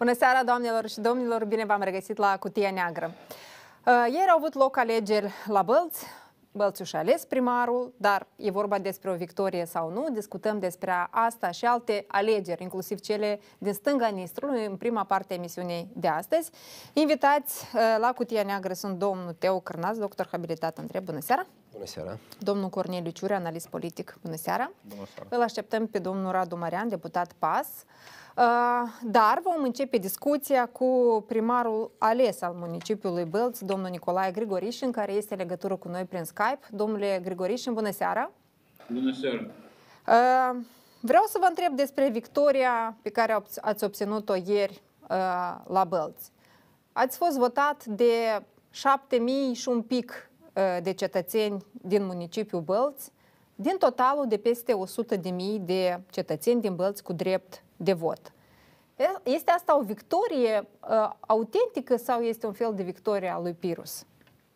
Bună seara, doamnelor și domnilor, bine v-am regăsit la Cutia Neagră. Ieri au avut loc alegeri la Bălți. Bălțiu și-a ales primarul, dar e vorba despre o victorie sau nu. Discutăm despre asta și alte alegeri, inclusiv cele din stânga Nistrului, în prima parte a emisiunii de astăzi. Invitați la Cutia Neagră sunt domnul Teo Cârnaț, doctor habilitat în drept. Bună seara! Bună seara! Domnul Corneliu Ciurea, analist politic. Bună seara! Bună seara! Îl așteptăm pe domnul Radu Marian, deputat PAS. Dar vom începe discuția cu primarul ales al municipiului Bălți, domnul Nicolae Grigorișin, care este în legătură cu noi prin Skype. Domnule Grigorișin, bună seara! Bună seara! Vreau să vă întreb despre victoria pe care ați obținut-o ieri la Bălți. Ați fost votat de 7.000 și un pic de cetățeni din municipiul Bălți, din totalul de peste 100.000 de cetățeni din Bălți cu drept de vot. Este asta o victorie autentică sau este un fel de victorie a lui Pirus?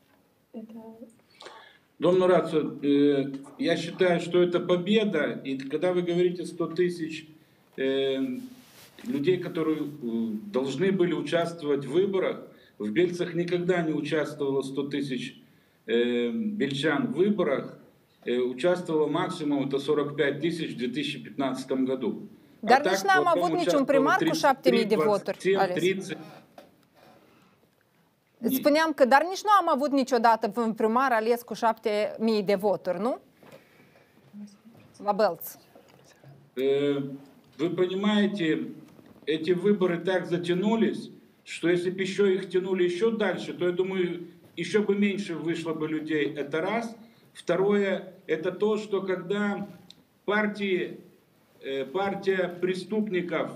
Домнul Rațu, я считаю, что это победа. И когда вы говорите 100 тысяч людей, которые должны были участвовать в выборах, в Бельцах никогда не участвовало 100 тысяч бельчан в выборах. Участвовало максимум это 45 тысяч в 2015 году. Dar nici n-am avut niciun primar cu 7.000 de voturi ales. Spuneam că, dar nici nu am avut niciodată un primar ales cu 7.000 de voturi, nu? La Bălți. Вы понимаете, эти выборы так затянулись, что если бы еще их тянули еще дальше, то, я думаю, еще бы меньше вышло бы людей. Это раз. Второе, это то, что когда партия преступников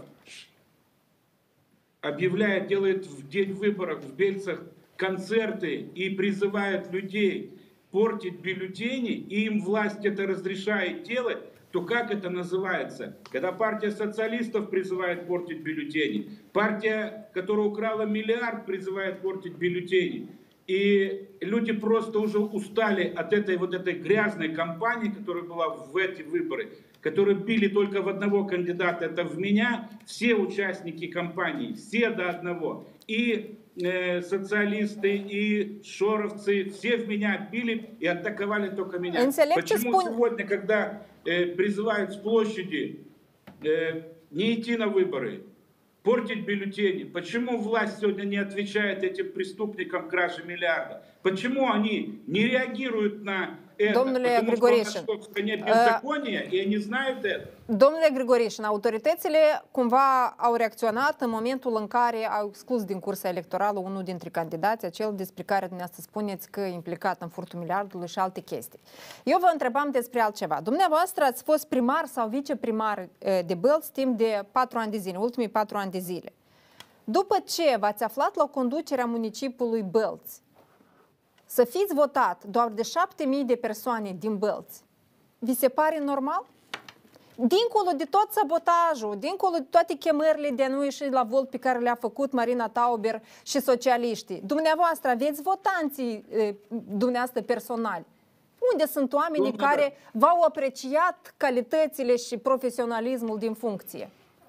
объявляет, делает в день выборов в Бельцах концерты и призывает людей портить бюллетени, и им власть это разрешает делать, то как это называется? Когда партия социалистов призывает портить бюллетени, партия, которая украла миллиард, призывает портить бюллетени. И люди просто уже устали от этой грязной кампании, которая была в эти выборы, которые били только в одного кандидата, это в меня, все участники кампании, все до одного, и социалисты, и шоровцы, все в меня били и атаковали только меня. Почему сегодня, когда призывают с площади не идти на выборы, портить бюллетени, почему власть сегодня не отвечает этим преступникам кражи миллиарда? Почему они не реагируют на это? Потому что у нас в стране беззаконие, и они знают это. Domnule Grigorișin, autoritățile cumva au reacționat în momentul în care au exclus din cursa electorală unul dintre candidați, acel despre care dumneavoastră spuneți că e implicat în furtul miliardului și alte chestii. Eu vă întrebam despre altceva. Dumneavoastră ați fost primar sau viceprimar de Bălți timp de 4 ani de zile, ultimii 4 ani de zile. După ce v-ați aflat la conducerea municipiului Bălți, să fiți votat doar de 7.000 de persoane din Bălți, vi se pare normal? Dincolo de tot sabotajul, dincolo de toate chemările de a nu ieși la vot pe care le-a făcut Marina Tauber și socialiștii, dumneavoastră aveți votanții dumneavoastră personali. Unde sunt oamenii care v-au apreciat calitățile și profesionalismul din funcție?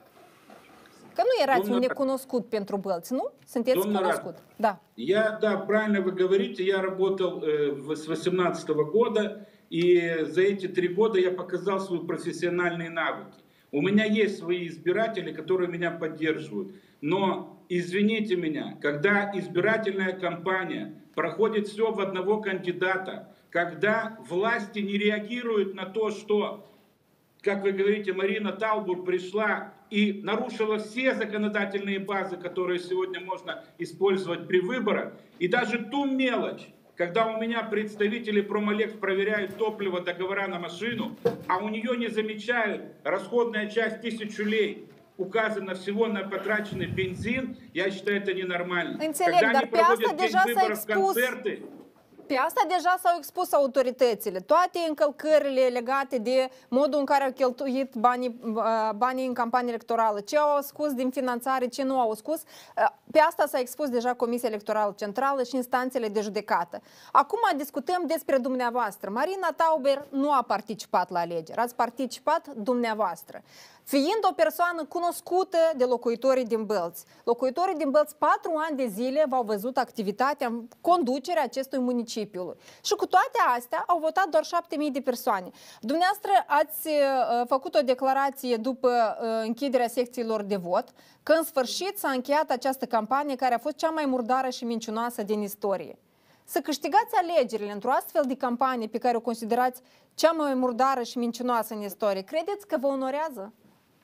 Că nu erați un necunoscut pentru Bălți, nu? Sunteți cunoscut. Да, правильно вы говорите. Я работал с 18-го года, и за эти 3 года я показал свои профессиональные навыки. У меня есть свои избиратели, которые меня поддерживают. Но, извините меня, когда избирательная кампания проходит все в одного кандидата, когда власти не реагируют на то, что, как вы говорите, Марина Таубур пришла и нарушила все законодательные базы, которые сегодня можно использовать при выборах, и даже ту мелочь, когда у меня представители Промолекс проверяют топливо, договора на машину, а у нее не замечают расходная часть 1000 лей, указано всего на потраченный бензин, я считаю, это ненормально. Когда они проводят день выборов концерты, Pe asta deja s-au expus autoritățile. Toate încălcările legate de modul în care au cheltuit banii în campanie electorală, ce au scos din finanțare, ce nu au scos. Pe asta s-a expus deja Comisia Electorală Centrală și instanțele de judecată. Acum discutăm despre dumneavoastră. Marina Tauber nu a participat la alegeri, ați participat dumneavoastră. Fiind o persoană cunoscută de locuitorii din Bălți. Locuitorii din Bălți 4 ani de zile v-au văzut activitatea în conducerea acestui municipiu. Și cu toate astea au votat doar 7.000 de persoane. Dumneavoastră ați făcut o declarație după închiderea secțiilor de vot, că în sfârșit s-a încheiat această campanie care a fost cea mai murdară și mincinoasă din istorie. Să câștigați alegerile într-o astfel de campanie pe care o considerați cea mai murdară și mincinoasă în istorie, credeți că vă onorează?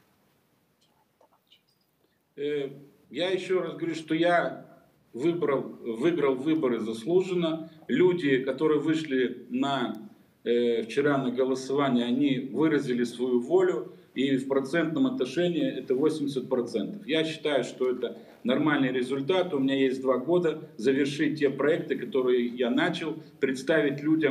Я еще раз говорю, что я выиграл выборы заслуженно. Люди, которые вышли вчера на голосование, они выразили свою волю, и в процентном отношении это 80%. Я считаю, что это нормальный результат. У меня есть 2 года завершить те проекты, которые я начал, представить людям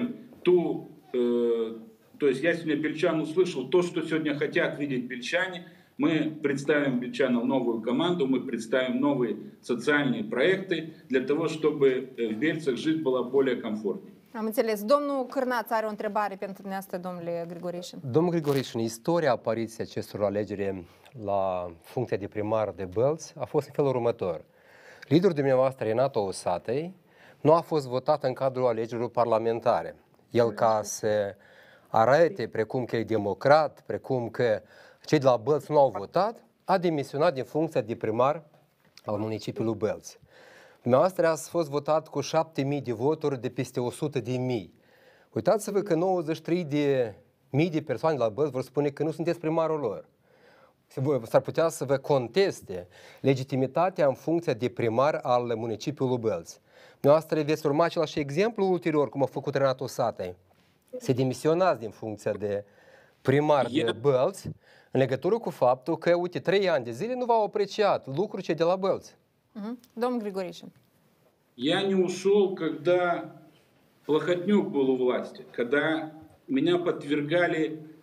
то есть я сегодня бельчан услышал то, что сегодня хотят видеть бельчане. Мы представим бельчанам новую команду, мы представим новые социальные проекты для того, чтобы в Бельцах жить было более комфортнее. Am înțeles. Domnul Cârnaț are o întrebare pentru dumneavoastră, domnule Grigorișin. Domnul Grigorișin, istoria apariției acestor alegeri la funcția de primar de Bălți a fost în felul următor. Liderul dumneavoastră, Renato Osatei, nu a fost votat în cadrul alegerilor parlamentare. El, ca să arate precum că e democrat, precum că cei de la Bălți nu au votat, a demisionat din funcția de primar al municipiului Bălți. Dumneavoastră ați fost votat cu 7.000 de voturi de peste 100.000. Uitați-vă că 93.000 de persoane la Bălți vor spune că nu sunteți primarul lor. S-ar putea să vă conteste legitimitatea în funcția de primar al municipiului Bălți. Dumneavoastră veți urma același exemplu ulterior, cum a făcut Renato Osatei. Se demisionați din funcția de primar de Bălți în legătură cu faptul că, uite, 3 ani de zile nu v-au apreciat lucrul cei de la Bălți. Domnul Grигоришин. Я не ушел, когда Плохотнюк был у власти, когда меня подвергали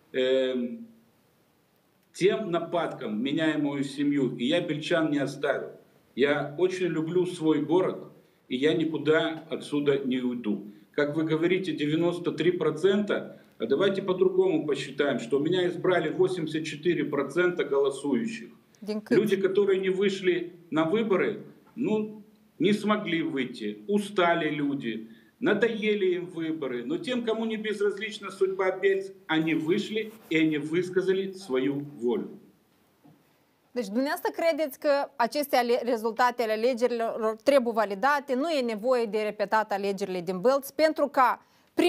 тем нападкам, меня и мою семью, и я бельчан не оставил. Я очень люблю свой город, и я никуда отсюда не уйду. Как вы говорите, 93%, а давайте по-другому посчитаем, что меня избрали 84% голосующих. Люди, которые не вышли на выборы, не смогли выйти, устали люди, надоели им выборы. Но тем, кому не безразлична судьба Бельц, они вышли и они высказали свою волю. Deci dumneavoastră credeți că aceste rezultate ale alegerilor trebuie validate, nu e nevoie de repetat alegerile din Bălți, pentru ca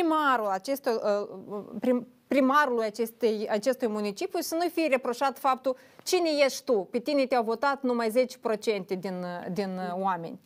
primarului acestui municipiu să nu fie reproșat faptul cine ești tu, pe tine te-au votat numai 10% din oameni.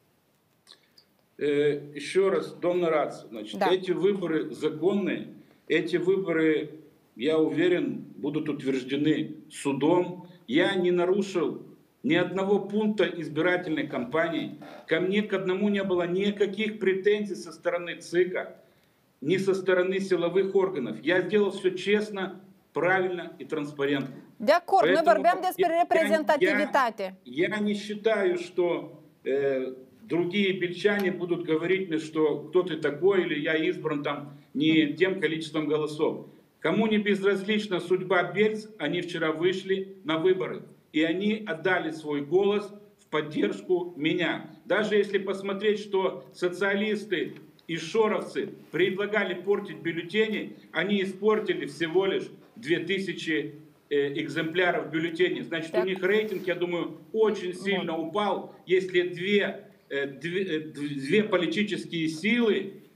Еще раз, домна Рац, значит, эти выборы законные, эти выборы, я уверен, будут утверждены судом. Я не нарушил ни одного пункта избирательной кампании. Ко мне к одному не было никаких претензий со стороны ЦИКа, ни со стороны силовых органов. Я сделал все честно, правильно и транспарентно. De acord, noi vorbeam despre reprezentativitate. Я не считаю, что другие бельчане будут говорить мне, что кто ты такой, или я избран там не тем количеством голосов. Кому не безразлична судьба Бельц, они вчера вышли на выборы. И они отдали свой голос в поддержку меня. Даже если посмотреть, что социалисты и шоровцы предлагали портить бюллетени, они испортили всего лишь 2000 экземпляров бюллетеней. Значит, у них рейтинг, я думаю, очень сильно упал, если две политические силы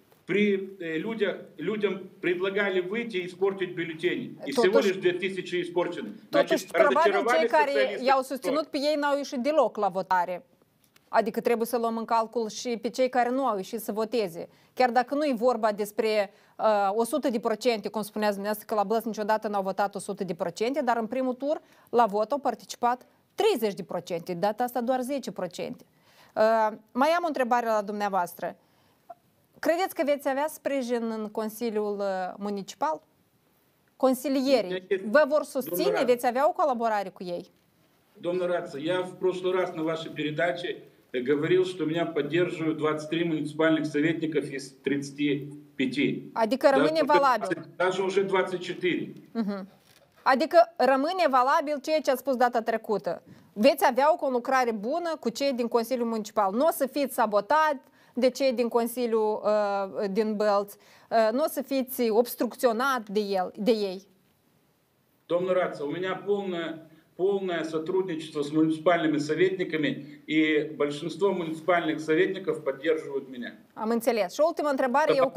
людям предлагали выйти и испортить бюллетени. И всего лишь 2000 испорчены. Totuși, probabil cei care i-au susținut pe ei n-au ieșit deloc la votare. Adică trebuie să luăm în calcul și pe cei care nu au ieșit să voteze. Chiar dacă nu e vorba despre 100%, cum spuneați dumneavoastră, că la Bălți niciodată n-au votat 100%, dar în primul tur la vot au participat 30%, de data asta doar 10%. Mai am o întrebare la dumneavoastră. Credeți că veți avea sprijin în Consiliul Municipal? Consilierii vă vor susține? Veți avea o colaborare cu ei? Домна Раца, я в прошлый раз на вашей передаче говорил, что меня поддерживают 23 муниципальных советников из 35. Adică rămâne valabil. Даже уже 24. Adică rămâne valabil ceea ce a spus data trecută. Veți avea o conlucrare bună cu cei din Consiliul Municipal. Nu o să fiți sabotat de cei din Consiliul din Bălți, nu o să fiți obstrucționat de ei. Domnul Rață, у меня полное сотрудничество с муниципальными советниками, и большинство муниципальных советников поддерживают меня. Am înțeles. Și ultima întrebare e o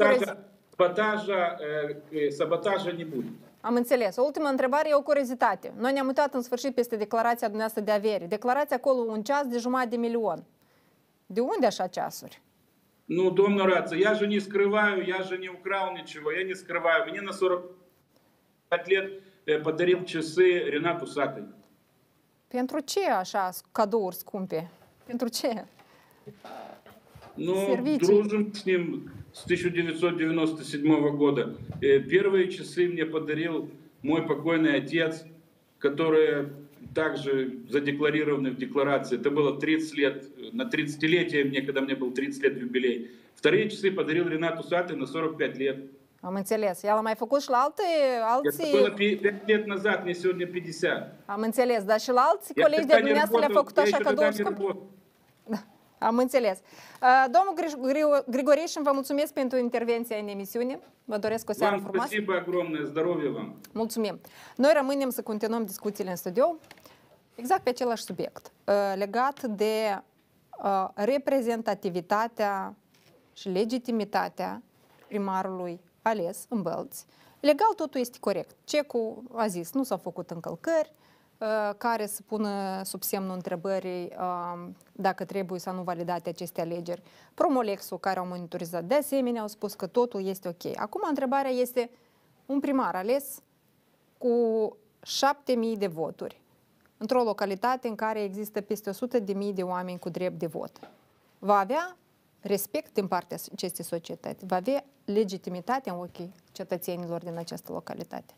Саботажа не будет. Am înțeles. O ultimă întrebare e o curiozitate. Noi ne-am uitat în sfârșit peste declarația dumneavoastră de avere. Declarația acolo un ceas de $500.000. De unde așa ceasuri? Ну, домнul Раță, я же не скрываю, я же не украл ничего, я не скрываю. Мне на 45 лет подарил часы Ренат Усатый. Pentru ce așa cadouri scumpe? Pentru ce? Ну, дружим с ним с 1997 года. Первые часы мне подарил мой покойный отец, которые также задекларированы в декларации. Это было 30 лет, на 30-летие мне, когда мне был 30 лет юбилей. Вторые часы подарил Ренат Усатый на 45 лет. Am înțeles. El a mai făcut și la alții... Это было 5 lет назад, мне сегодня 50. Am înțeles, dar și la alți colegi de dumneavoastră le-a făcut așa cadouri scumpe? Am înțeles. Domnul Grigorișin, vă mulțumesc pentru intervenția în emisiune. Vă doresc o seară frumoasă. Спасибо огромное, здоровья вам. Mulțumim. Noi rămânem să continuăm discuțiile în studio exact pe același subiect, legat de reprezentativitatea și legitimitatea primarului ales în Bălți. Legal totul este corect. CECU a zis, nu s-au făcut încălcări care să pună sub semnul întrebării dacă trebuie sau nu validate aceste alegeri. Promolexul, care au monitorizat de asemenea, au spus că totul este ok. Acum întrebarea este, un primar ales cu 7.000 de voturi într-o localitate în care există peste 100.000 de oameni cu drept de vot. Va avea respect din partea acestei societăți, va avea legitimitate în ochii cetățenilor din această localitate.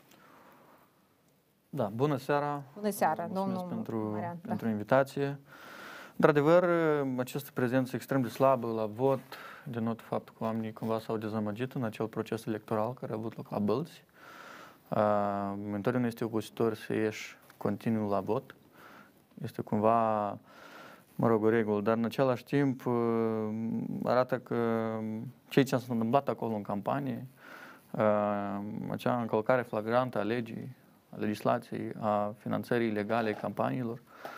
Da, bună seara! Bună seara, domnul pentru invitație. Într-adevăr, această prezență extrem de slabă la vot denotă faptul că oamenii cumva s-au dezamăgit în acel proces electoral care a avut loc la Bălți. Întotdeauna este obositor să ieși continuu la vot. Este cumva, mă rog, o regulă, dar în același timp arată că ceea ce s-a întâmplat acolo în campanie, acea încălcare flagrantă a legii, a legislației, a finanțării ilegale a campaniilor,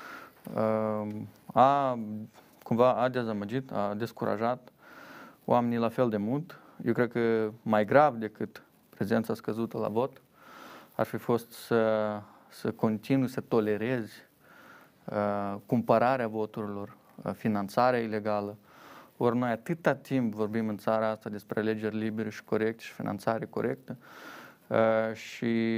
a dezamăgit, a descurajat oamenii la fel de mult. Eu cred că mai grav decât prezența scăzută la vot ar fi fost să continui să tolerezi cumpărarea voturilor, finanțarea ilegală. Ori noi atâta timp vorbim în țara asta despre alegeri libere și corecte și finanțare corectă și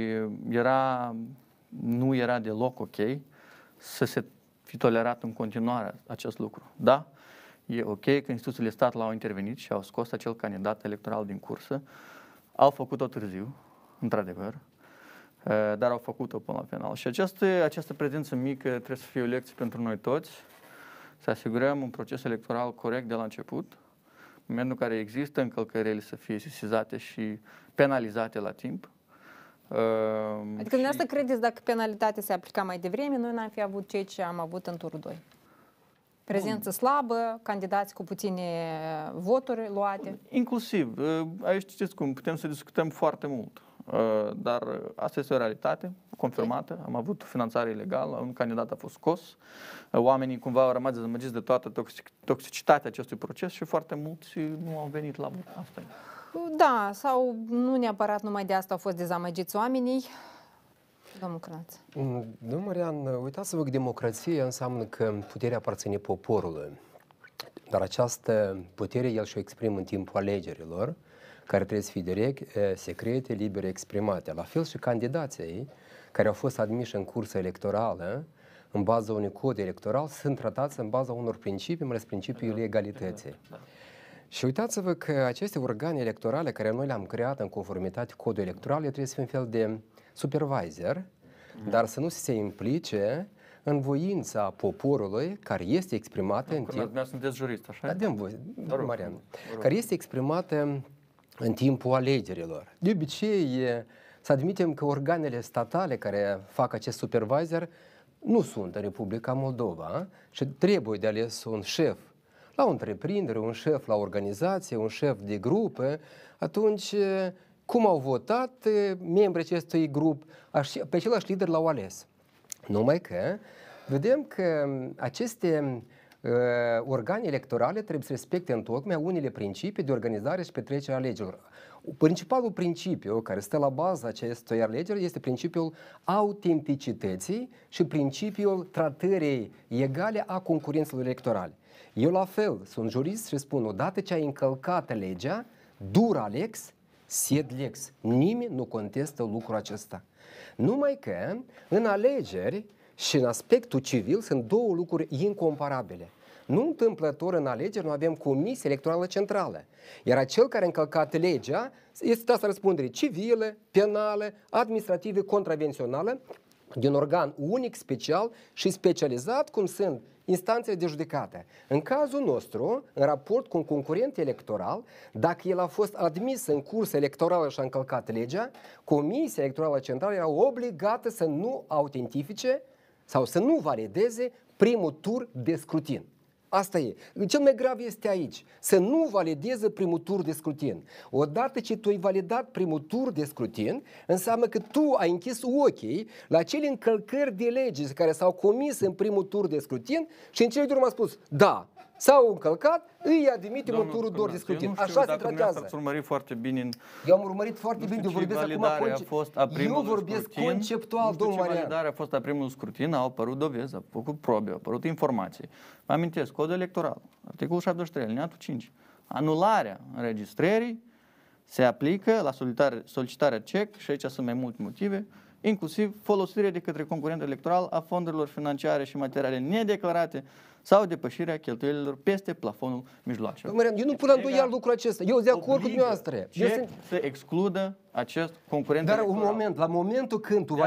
nu era deloc ok să se fi tolerat în continuare acest lucru. Da, e ok că instituțiile stat l-au intervenit și au scos acel candidat electoral din cursă, au făcut-o târziu, într-adevăr, dar au făcut-o până la final. Și această prezență mică trebuie să fie o lecție pentru noi toți, să asigurăm un proces electoral corect de la început, în momentul în care există încălcările să fie sesizate și penalizate la timp. Adică dumneavoastră credeți dacă penalitatea se aplica mai devreme, noi n-am fi avut ceea ce am avut în turul 2? Prezență slabă, candidați cu puține voturi luate? Inclusiv. Aici știți cum, putem să discutăm foarte mult. Dar asta este o realitate confirmată. Am avut finanțare ilegală, un candidat a fost scos, oamenii cumva au rămas dezamăgiți de toată toxicitatea acestui proces și foarte mulți nu au venit la vot. Asta e. Da, sau nu neapărat numai de asta au fost dezamăgiți oamenii. Domnul Craț. Domnul Marian, uitați-vă că democrația înseamnă că puterea aparține poporului. Dar această putere el și-o exprimă în timpul alegerilor, care trebuie să fie direct, secrete, libere, exprimate. La fel și candidații care au fost admiși în cursă electorală, în baza unui cod electoral, sunt tratați în baza unor principii, mai ales principiul legalității. Și uitați-vă că aceste organe electorale care noi le-am creat în conformitate cu codul electoral, trebuie să fie un fel de supervisor, dar să nu se implice în voința poporului care este exprimată în timp... Dumneavoastră sunteți jurist, așa? Da, dăm voi, Marian. Care este exprimată în timpul alegerilor. De obicei, să admitem că organele statale care fac acest supervisor nu sunt în Republica Moldova și trebuie de ales un șef la o întreprindere, un șef la o organizație, un șef de grup. Atunci, cum au votat membrii acestui grup, pe același lider l-au ales. Numai că vedem că aceste organe electorale trebuie să respecte întocmai unele principii de organizare și petrecere a alegerilor. Principalul principiu care stă la baza acestui alegeri este principiul autenticității și principiul tratării egale a concurenților electorale. Eu la fel sunt jurist și spun, odată ce ai încălcat legea, dura lex, sed lex. Nimeni nu contestă lucrul acesta. Numai că în alegeri și în aspectul civil sunt două lucruri incomparabile. Nu întâmplător în alegeri nu avem comisie electorală centrală. Iar acel care a încălcat legea este tras la răspundere civilă, penală, administrativă, contravențională din organ unic, special și specializat, cum sunt instanțele de judecată. În cazul nostru, în raport cu un concurent electoral, dacă el a fost admis în cursă electorală și a încălcat legea, Comisia Electorală Centrală era obligată să nu autentifice sau să nu valideze primul tur de scrutin. Asta e. Cel mai grav este aici. Să nu valideze primul tur de scrutin. Odată ce tu ai validat primul tur de scrutin, înseamnă că tu ai închis ochii la cele încălcări de lege care s-au comis în primul tur de scrutin și în cele din urmă a spus, da, s-au încălcat, îi admitem în turul 2 de scrutin. Așa se tratează. Ați urmărit foarte bine. Eu am urmărit foarte bine, eu vorbesc acum eu vorbesc conceptual, domnul Marian. Validarea a fost a primul scrutin, au apărut dovezi, au făcut probe, au apărut informații. Mă amintesc, codul electoral, articolul 73, alineatul 5. Anularea înregistrării se aplică la solicitarea cec, și aici sunt mai multe motive, inclusiv folosirea de către concurent electoral a fondurilor financiare și materiale nedeclarate sau depășirea cheltuielilor peste plafonul mijloacelor. Eu nu pun la îndoială lucrul acesta. Eu sunt de acord cu dumneavoastră. Să excludă acest concurent Dar electoral. un moment, la momentul când tu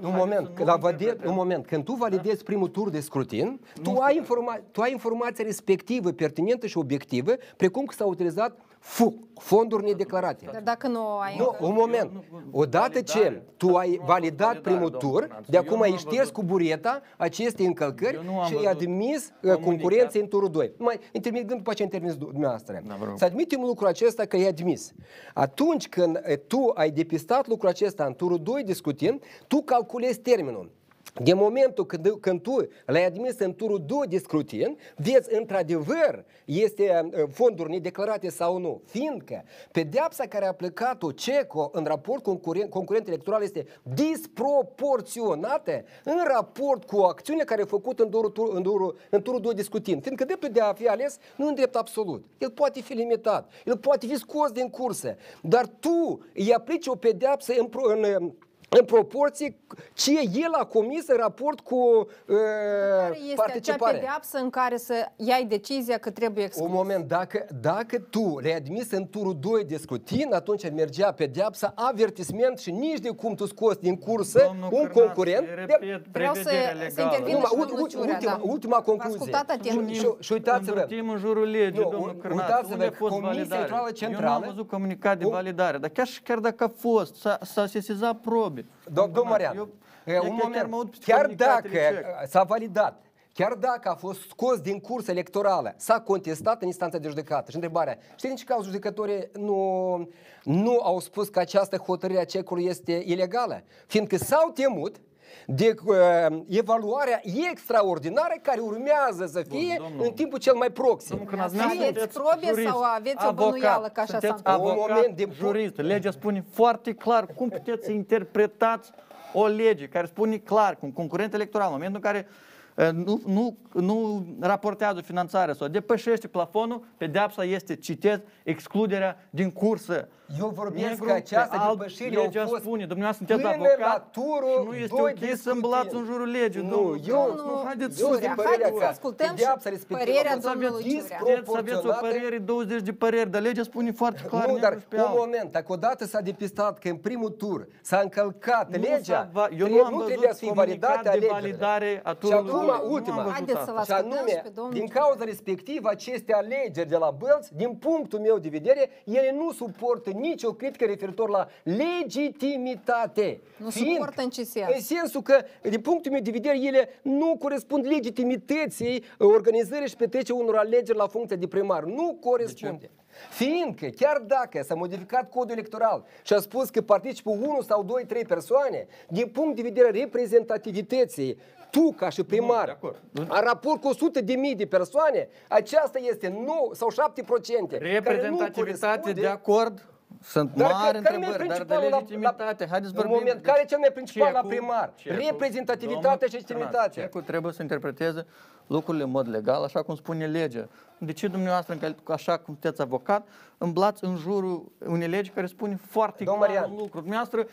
când tu validezi primul tur de scrutin, tu ai informația respectivă, pertinentă și obiectivă, precum că s-au utilizat fonduri nedeclarate. Dar dacă nu ai... Nu, un moment. Odată ce tu ai validat primul tur, de acum ai șters cu bureta aceste încălcări și ai admis concurenței în turul 2. Mai intervin după ce interveniți dumneavoastră. Să admitem lucrul acesta că e admis. Atunci când tu ai depistat lucrul acesta în turul 2 de scrutin, tu calculezi termenul. De momentul când tu l-ai admis în turul 2 de scrutin, vezi într-adevăr este fonduri nedeclarate sau nu, fiindcă pedeapsa care a aplicat-o CECO în raport cu concurent electoral este disproporționată în raport cu acțiunea care e făcută în turul 2 de scrutin, fiindcă dreptul de a fi ales nu e un drept absolut. El poate fi limitat, el poate fi scos din cursă, dar tu îi aplici o pedeapsă în proporție ce el a comis în raport cu care este participarea. acea pedeapsă în care să iai decizia că trebuie exclus? Un moment, dacă tu le-ai admis în turul 2 de scrutin, atunci mergea pedeapsa, avertisment și nici de cum tu scoți din cursă un concurent. Vreau să intervină și domnul Ciurea. Ultima concluzie. Ascultat atent. Și uitați-vă. Învârtim în jurul legii, domnul Cârnaț. Unde a fost validare? Eu nu am văzut comunicat de validare, dar chiar dacă a fost, s-a sesizat probe. Domnul Marian, un moment, chiar dacă s-a validat, chiar dacă a fost scos din cursă electorală, s-a contestat în instanța de judecată. Și întrebarea, știi din ce cauză judecătorii nu au spus că această hotărâre a CEC-ului este ilegală? Fiindcă s-au temut de evaluarea extraordinară care urmează să fie în timpul cel mai proxim. Aveți probe sau aveți o bănuială că așa s-a întâmplat? Jurist, legea spune foarte clar cum puteți să interpretați o lege care spune clar că un concurent electoral, în momentul în care nu raportează finanțarea sau depășește plafonul, pedeapsa este, citez, excluderea din cursă. Eu vorbesc că această depășire legea a fost spune, dumneavoastră sunteți până avocat la turul și nu este 2 ok să îmblați în jurul legii. Nu, haideți eu să zic părerea Haideți să că ascultăm pedeapsa și respectivă părerea a fost domnului Ciurea. să aveți o părere, 20 de păreri, dar legea spune foarte clar. Nu, dar un moment, dacă odată s-a depistat că în primul tur s-a încălcat legea, eu nu am nu văzut trebuia să fie validate comunicat de validare a alegerile. Și turului. acum, ultima, Haideți să-l și ascultăm și anume, pe domnul din Ciurea. cauza respectivă, aceste alegeri de la Bălți, din punctul meu de vedere, ele nu suportă nicio critică referitor la legitimitate. Nu suportă în ce sens? În sensul că, din punctul meu de vedere, ele nu corespund legitimității organizării și petrecerii unor alegeri la funcția de primar. Nu corespunde. Fiindcă, chiar dacă s-a modificat codul electoral și a spus că participă 1 sau 2, 3 persoane, din punct de vedere reprezentativității, tu, ca și primar, în raport cu 100.000 de persoane, aceasta este 9 sau 7%. Reprezentativitate de acord. Sunt mari întrebări, dar de legitimitate. Haideți să vorbim. Moment, care e cel mai principal la primar? Reprezentativitatea și legitimitatea. Cecul trebuie să interpreteze lucrurile în mod legal, așa cum spune legea. De ce dumneavoastră, așa cum sunteți avocat, îmblați în jurul unei legi care spune foarte clar un lucru? Dumneavoastră,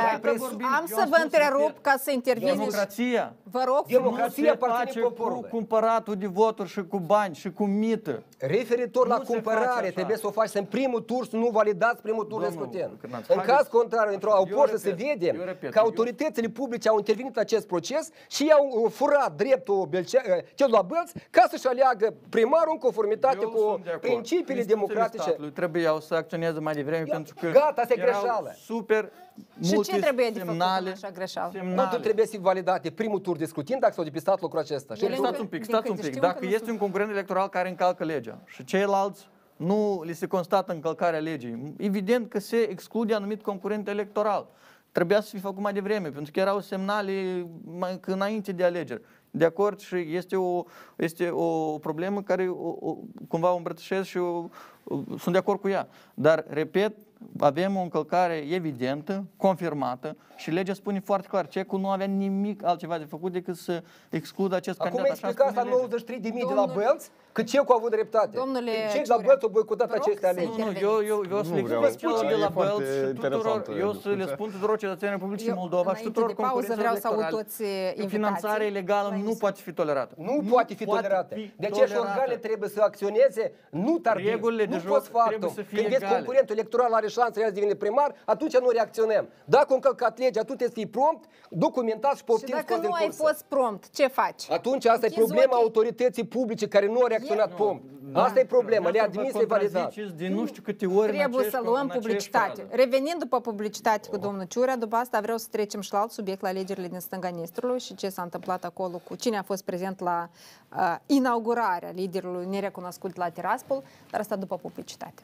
am să vă întrerup ca să interveniți. Democrația. Vă rog, democrația nu se face cu cumpăratul de voturi și cu bani și cu mită. Referitor la cumpărare, trebuie să o faci în primul tur, să nu validați primul tur de scrutin. În caz contrar, au fost să se vede că autoritățile publice au intervenit în acest proces și i-au furat dreptul celor la Bălți ca să-și aleagă primarul în conformitate cu principiile democratice. Trebuiau să acționeze mai devreme pentru că gata, asta e greșeală. Super și ce trebuie de făcut în așa greșeală? Nu trebuie să fie validate primul tur de scrutin dacă s-au depistat lucrul acesta. Stați un pic. Dacă este un concurent electoral care încalcă legea și ceilalți nu li se constată încălcarea legii, evident că se exclude anumit concurent electoral. Trebuia să fie făcut mai devreme, pentru că erau semnale mai înainte de alegeri. De acord, și este o problemă care cumva o îmbrățișez și sunt de acord cu ea. Dar, repet, avem o încălcare evidentă, confirmată și legea spune foarte clar, Cecul nu avea nimic altceva de făcut decât să excludă acest candidat. Acum explicați la 93.000 de la Bălți că Cecul a avut dreptate. Cei de la Bălți au boicotat aceste alegeri. Eu să le spun de la Bălți și tuturor, eu să le spun tuturor cetățenilor Republicii Moldova și tuturor concurenților electorali că finanțarea ilegală nu poate fi tolerată. Nu poate fi tolerată. De aceea și organele trebuie să acționeze nu tardiv, nu post factum. Când vezi concurentul electoral are șanse să devine primar, atunci nu reacționăm. Dacă a încălcat legea, atunci trebuie să fii prompt, documentat și poftim scos din cursă. Și dacă nu ai fost prompt, ce faci? Atunci asta e problema autorității publice care nu a reacționat prompt. Asta e problema, le administrație validat. Trebuie să luăm publicitate. Revenind după publicitate cu domnul Ciurea, după asta vreau să trecem și la alt subiect, la alegerile din stânga Nistrului și ce s-a întâmplat acolo cu cine a fost prezent la inaugurarea liderului nerecunoscut la Tiraspol, dar asta după publicitate.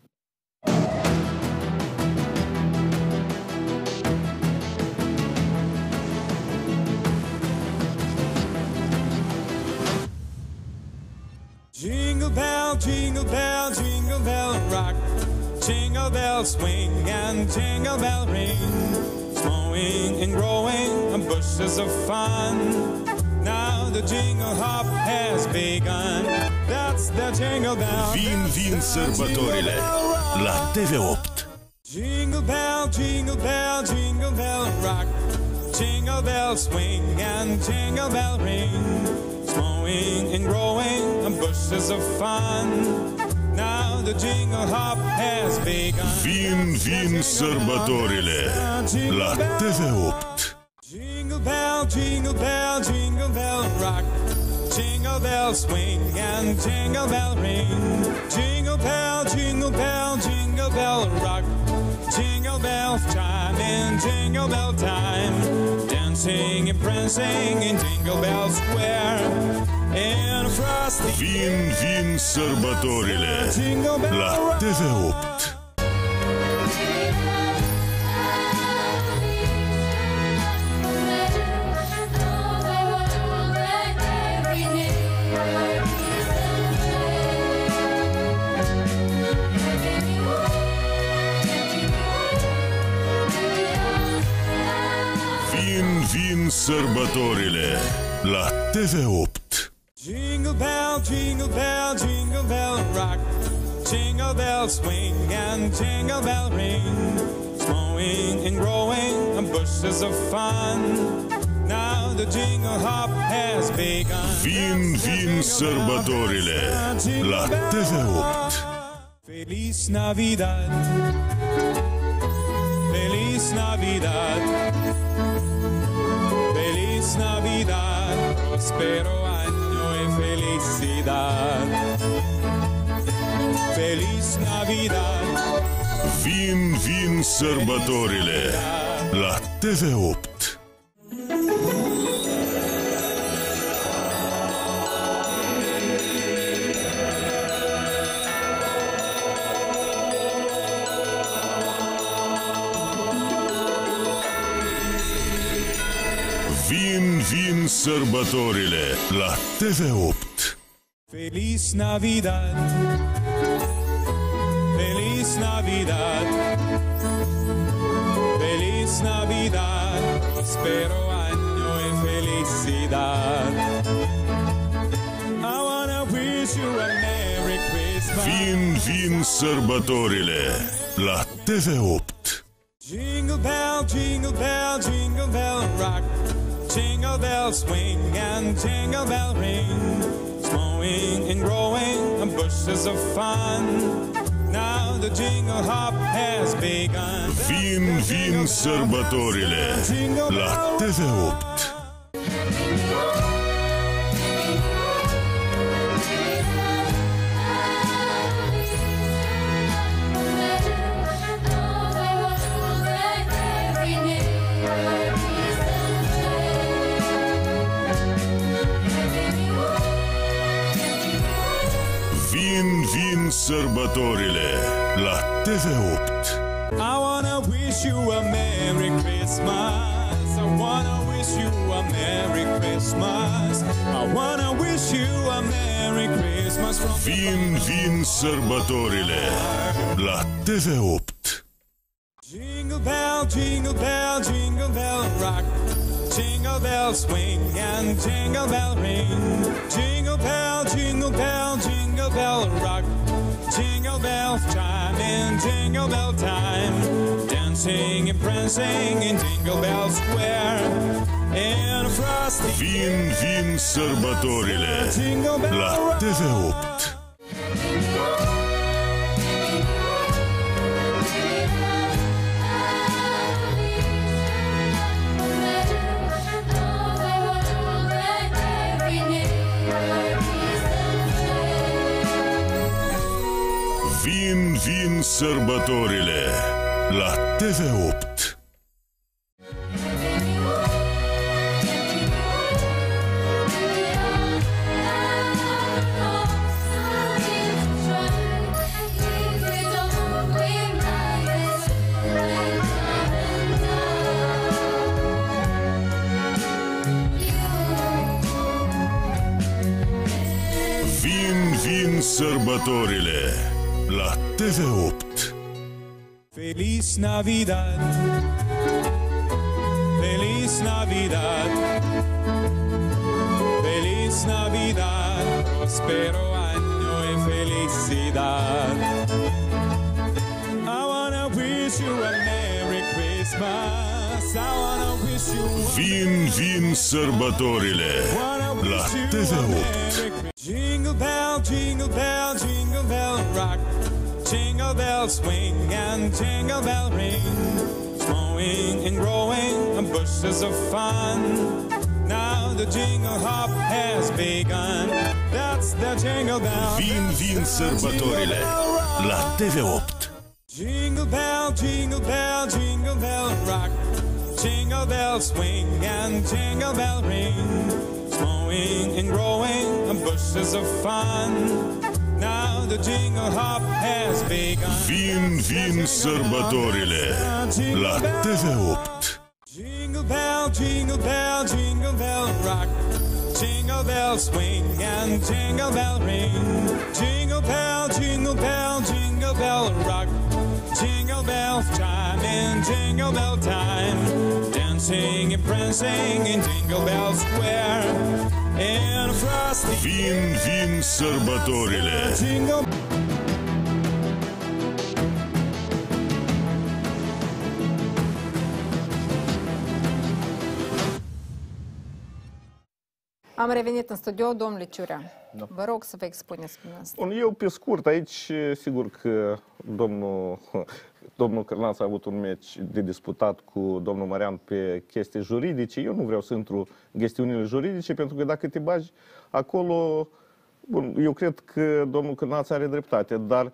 Jingle bell, jingle bell, jingle bell rock. Jingle bells swing and jingle bell ring. Snowing and growing bushes of fun. Now the jingle hop has begun. That's the jingle bell. Vin sărbătorile la TV8. Jingle bell, jingle bell, jingle bell rock. Jingle bells swing and jingle bell ring. Snowing and growing bushes of fun. Now the jingle hop has begun. Vin sărbătorile la TV8. Jingle bell, jingle bell, jingle bell rock. Jingle bells swing and jingle bell ring. Jingle bell, jingle bell, jingle bell rock. Jingle bells chime in jingle bell time. Dancing and prancing in Jingle Bell Square. In a frosty Vin sărbătorile la TV8. Vin sărbătorile la TV8. Jingle bell, jingle bell, jingle bell rock. Jingle bell swing and jingle bell ring. Snowing and growing and bushes of fun. Now the jingle hop has begun. Vin sărbătorile la TV8. Feliz Navidad. Feliz Navidad. Feliz Navidad. Prospero año y felicidad. Feliz Navidad. Vin sărbătorile la TV8. Vin sărbătorile la TV8. Feliz Navidad. Feliz Navidad. Feliz Navidad. Prospero año y felicidad. I wanna wish you a Merry Christmas. Vin sărbătorile la TV8. Jingle bell, jingle bell, jingle bell rock. Jingle bell swing and jingle bell ring. Snowing and growing and bushes of fun. Now the jingle hop has begun. Vin sărbătorile la TV8. Vin sărbătorile la TV8. I wanna wish you a Merry Christmas. I wanna wish you a Merry Christmas. I wanna wish you a Merry Christmas from Vin sărbătorile la TV8. Jingle bell, jingle bell, jingle bell rock. Jingle bell swing and jingle bell ring. Jingle bell, jingle bell, jingle bell rock. Jingle bells chime in jingle bell time. Dancing and prancing in Jingle Bell Square. In a frosty Vin sărbătorile la TV8. Vin sărbătorile la TV8. Vin sărbătorile la TV8. Feliz Navidad. Feliz Navidad. Feliz Navidad. Prospero año y felicidad. I wanna wish you a Merry Christmas. I wanna wish you a Vin sărbătorile la TV8. Jingle bell, jingle bell, jingle bell rock. Jingle bell swing and jingle bell ring. Snowing and growing and bushes of fun. Now the jingle hop has begun. That's the jingle bell. Vin sărbătorile la TV8. Jingle bell, jingle bell, jingle bell rock. Jingle bell swing and jingle bell ring. Snowing and growing and bushes of fun. Now the jingle hop has begun. Vin sărbătorile la TV8. Jingle bell, jingle bell, jingle bell rock. Jingle bell swing and jingle bell ring. Jingle bell, jingle bell, jingle bell rock. Jingle bells chime in jingle bell time. dancing and prancing in Jingle Bell Square. In frosty Vin sărbătorile. jingle. Am revenit în studio, domnule Ciurea. Vă rog să vă expuneți prin asta. Bun, eu pe scurt, aici sigur că domnul Cârnaț a avut un meci de disputat cu domnul Marian pe chestii juridice. Eu nu vreau să intru în chestiunile juridice, pentru că dacă te bagi acolo, bun, eu cred că domnul Cârnaț are dreptate, dar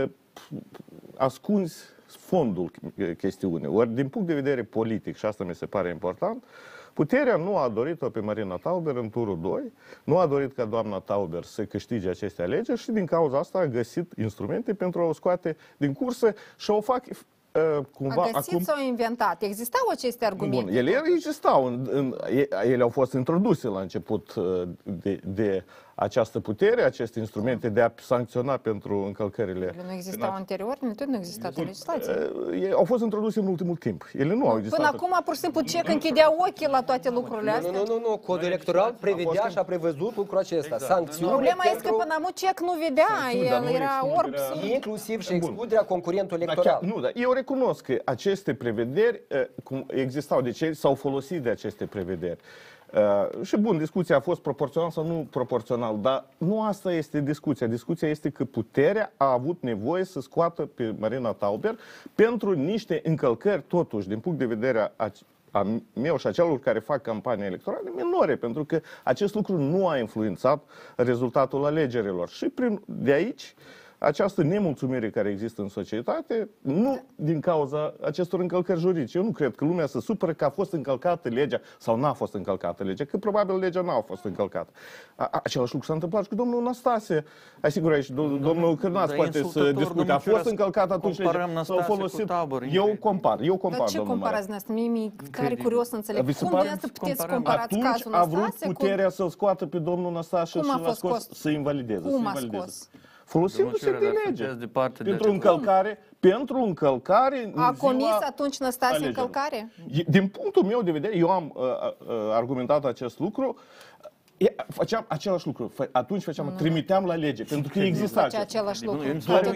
ascunzi fondul chestiunii. Ori din punct de vedere politic, și asta mi se pare important, puterea nu a dorit-o pe Marina Tauber în turul 2, nu a dorit ca doamna Tauber să câștige aceste alegeri și din cauza asta a găsit instrumente pentru a o scoate din cursă și o fac cumva A găsit sau inventat? Existau aceste argumente? Bun, ele existau, ele au fost introduse la început de această putere, aceste instrumente de a sancționa pentru încălcările. Ele nu existau anterior? Tot nu existat în legislație. Au fost introduse în ultimul timp. Ele nu au existat. Până acum, pur și simplu, CEC închidea ochii la toate lucrurile astea? Nu. Codul electoral prevedea și a prevăzut lucrul acesta. Sancțiuni. Problema este că până acum CEC nu vedea, el era orb. Inclusiv și excluderea concurentului electoral. Nu, dar eu recunosc că aceste prevederi existau. De ce s-au folosit de aceste prevederi? Și bun, discuția a fost proporțional sau nu proporțional, dar nu asta este discuția. Discuția este că puterea a avut nevoie să scoată pe Marina Tauber pentru niște încălcări, totuși, din punct de vedere a meu și a celor care fac campanie electorale, minore, pentru că acest lucru nu a influențat rezultatul alegerilor. Și de aici, această nemulțumire care există în societate, nu din cauza acestor încălcări juridice. Eu nu cred că lumea se supără că a fost încălcată legea sau n-a fost încălcată legea, că probabil legea n-a fost încălcată. Același lucru s-a întâmplat și cu domnul Năstase. Asigur aici, domnul Cârnaț poate să discute. A fost încălcat atunci legea, s-au folosit. Eu compar, Dar ce comparați dumneavoastră? Mie tare curios să înțeleg. Cum dumneavoastră puteți comparați cazul Năstase? Atunci a vrut puterea să-l scoată pe domnul Năstase și l-a scos să invalideze. Cum a scos? Folosindu-se de lege. Pentru încălcare. A comis atunci Năstase încălcare? Din punctul meu de vedere, eu am argumentat acest lucru. Făceam același lucru. Atunci trimiteam la lege, pentru că exista același lucru.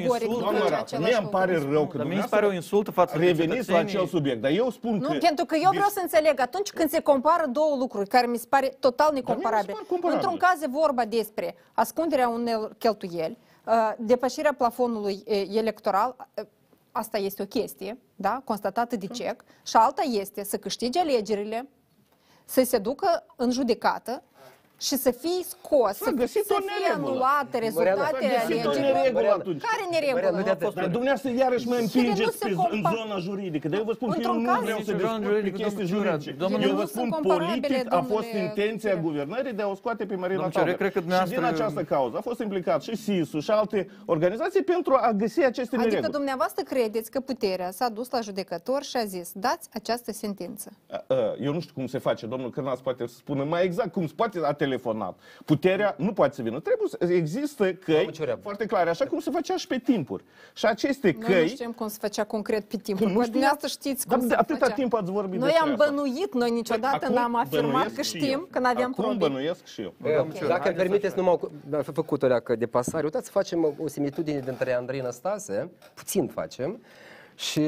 Mie îmi pare rău că dumneavoastră reveniți la acel subiect, dar eu spun că... Nu, pentru că eu vreau să înțeleg, atunci când se compară două lucruri care mi se pare total necomparabile, într-un caz e vorba despre ascunderea unei cheltuieli, depășirea plafonului electoral, asta este o chestie, da, constatată de CEC, și alta este să câștige alegerile, să se ducă în judecată și să fie scos, să fie anulate rezultatele alegerilor. Care neregulă? Dar dumneavoastră iarăși mă împingeți în zona juridică. Dar eu vă spun că eu nu vreau să discut pe chestii juridice. Eu vă spun, politic a fost intenția guvernării de a o scoate pe Marina Tauber. Și din această cauză a fost implicat și SIS-ul și alte organizații pentru a găsi aceste nereguli. Adică dumneavoastră credeți că puterea s-a dus la judecător și a zis, dați această sentință. Eu nu știu cum se face. Domnul Cârnaț poate să spună mai exact cum se poate telefonat. Puterea nu poate să vină. Trebuie să există căi foarte clare, așa cum se făcea și pe timpuri. Și aceste căi... Noi nu știm cum se făcea concret pe timpuri. Dumneavoastră știți cum se făcea. Atâta timp ați vorbit despre asta. Noi am bănuit, noi niciodată n-am afirmat că știm, că n-aveam probe. Acum bănuiesc și eu. Dacă îmi permiteți, nu m-au făcut o leacă de pasare. Uitați să facem o similitudine dintre Andrei Năstase, puțin facem, și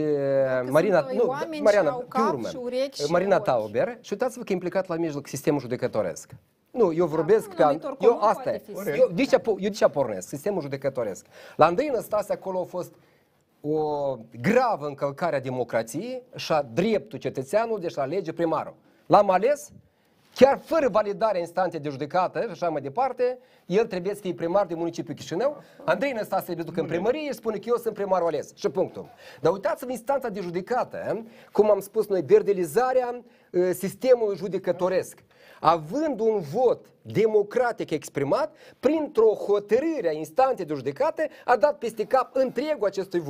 Marina Tauber, și uitați-vă că e implicat la mijloc sistemul judecătoresc. Nu, eu vorbesc asta e. Eu de ce pornesc? Sistemul judecătoresc. La Andrei Năstase acolo a fost o gravă încălcare a democrației și a dreptul cetățeanului de a alege primarul. L-am ales, chiar fără validarea instanței de judecată și așa mai departe, el trebuie să fie primar de municipiul Chișinău. Andrei Năstase se ducă în primărie și spune că eu sunt primarul ales. Și punctul. Dar uitați-vă instanța de judecată, cum am spus noi, verdelizarea sistemului judecătoresc. Având un vot democratic exprimat, printr-o hotărâre a instanței de judecată, a dat peste cap întregul acestui vot.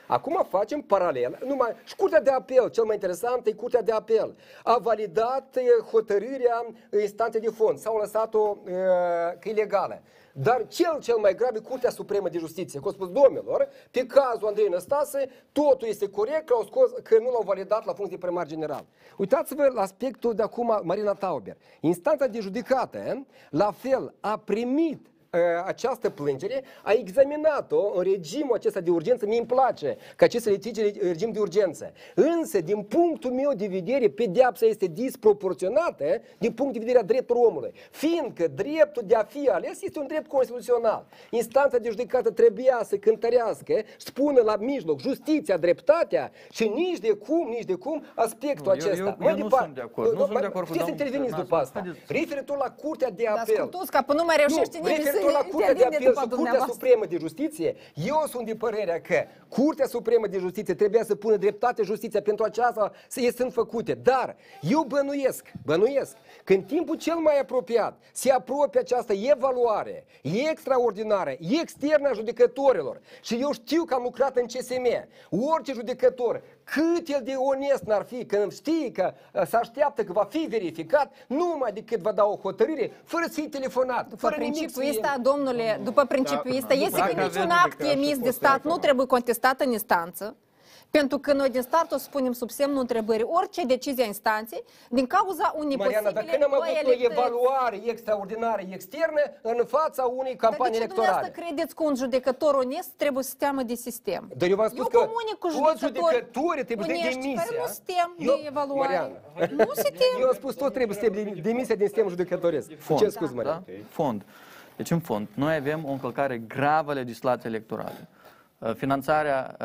Acum facem paralel. Și Curtea de Apel, cel mai interesant e Curtea de Apel, a validat hotărârea instanței de fond. S-au lăsat-o că e legală. Dar cel mai grav e Curtea Supremă de Justiție. Că au spus, domnilor, pe cazul Andrei Năstase, totul este corect, că au scos că nu l-au validat la funcție de primar general. Uitați-vă la aspectul de acum, Marina Tauber. Instanța de judecată, la fel, a primit această plângere, a examinat-o în regimul acesta de urgență. Mie îmi place că acest litigi regim de urgență. Însă, din punctul meu de vedere, pedeapsa este disproporționată din punct de vedere a drepturilor omului. Fiindcă dreptul de a fi ales este un drept constituțional. Instanța de judecată trebuia să cântărească, spună la mijloc justiția, dreptatea și nici de cum aspectul acesta. Eu nu sunt de acord. Nu sunt de acord cu domnul. Interveniți după asta. Referitor la Curtea de Apel. Ascultați, că până nu mai reușește nimeni să la Curtea de Apel și Curtea Supremă de Justiție, eu sunt de părerea că Curtea Supremă de Justiție trebuia să pună dreptate justiția pentru aceasta sunt făcute. Dar eu bănuiesc că în timpul cel mai apropiat se apropie această evaluare extraordinară, externă a judecătorilor. Și eu știu că am lucrat în CSM. Orice judecător, cât el de onest n-ar fi, când știe că se așteaptă că va fi verificat, numai decât va da o hotărâre, fără să-i telefonat, fără nimic să domnule, după principiul ăsta, este că niciun act emis de stat nu trebuie contestat în instanță, pentru că noi din start o spunem sub semnul întrebării orice decizie a instanței din cauza unei Mariana, posibile dar când am avut o evaluare extraordinară externă în fața unei campanii electorale? Dar de ce dumneavoastră credeți că un judecător onest trebuie să teamă de sistem? Dar eu v-am spus că toți judecătorii trebuie să dea demisia. Care nu stem de evaluare. Nu se tem. Eu am spus tot trebuie să dea demisia din sistemul judecătoresc. Ce scuze, Mariana? Fond. Deci, în fond, noi avem o încălcare gravă a legislației electorale. Finanțarea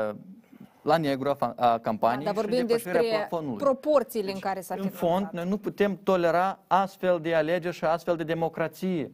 la negru a campaniei și depășirea plafonului. Proporțiile în care s-a În fond, noi nu putem tolera astfel de alegeri și astfel de democrație.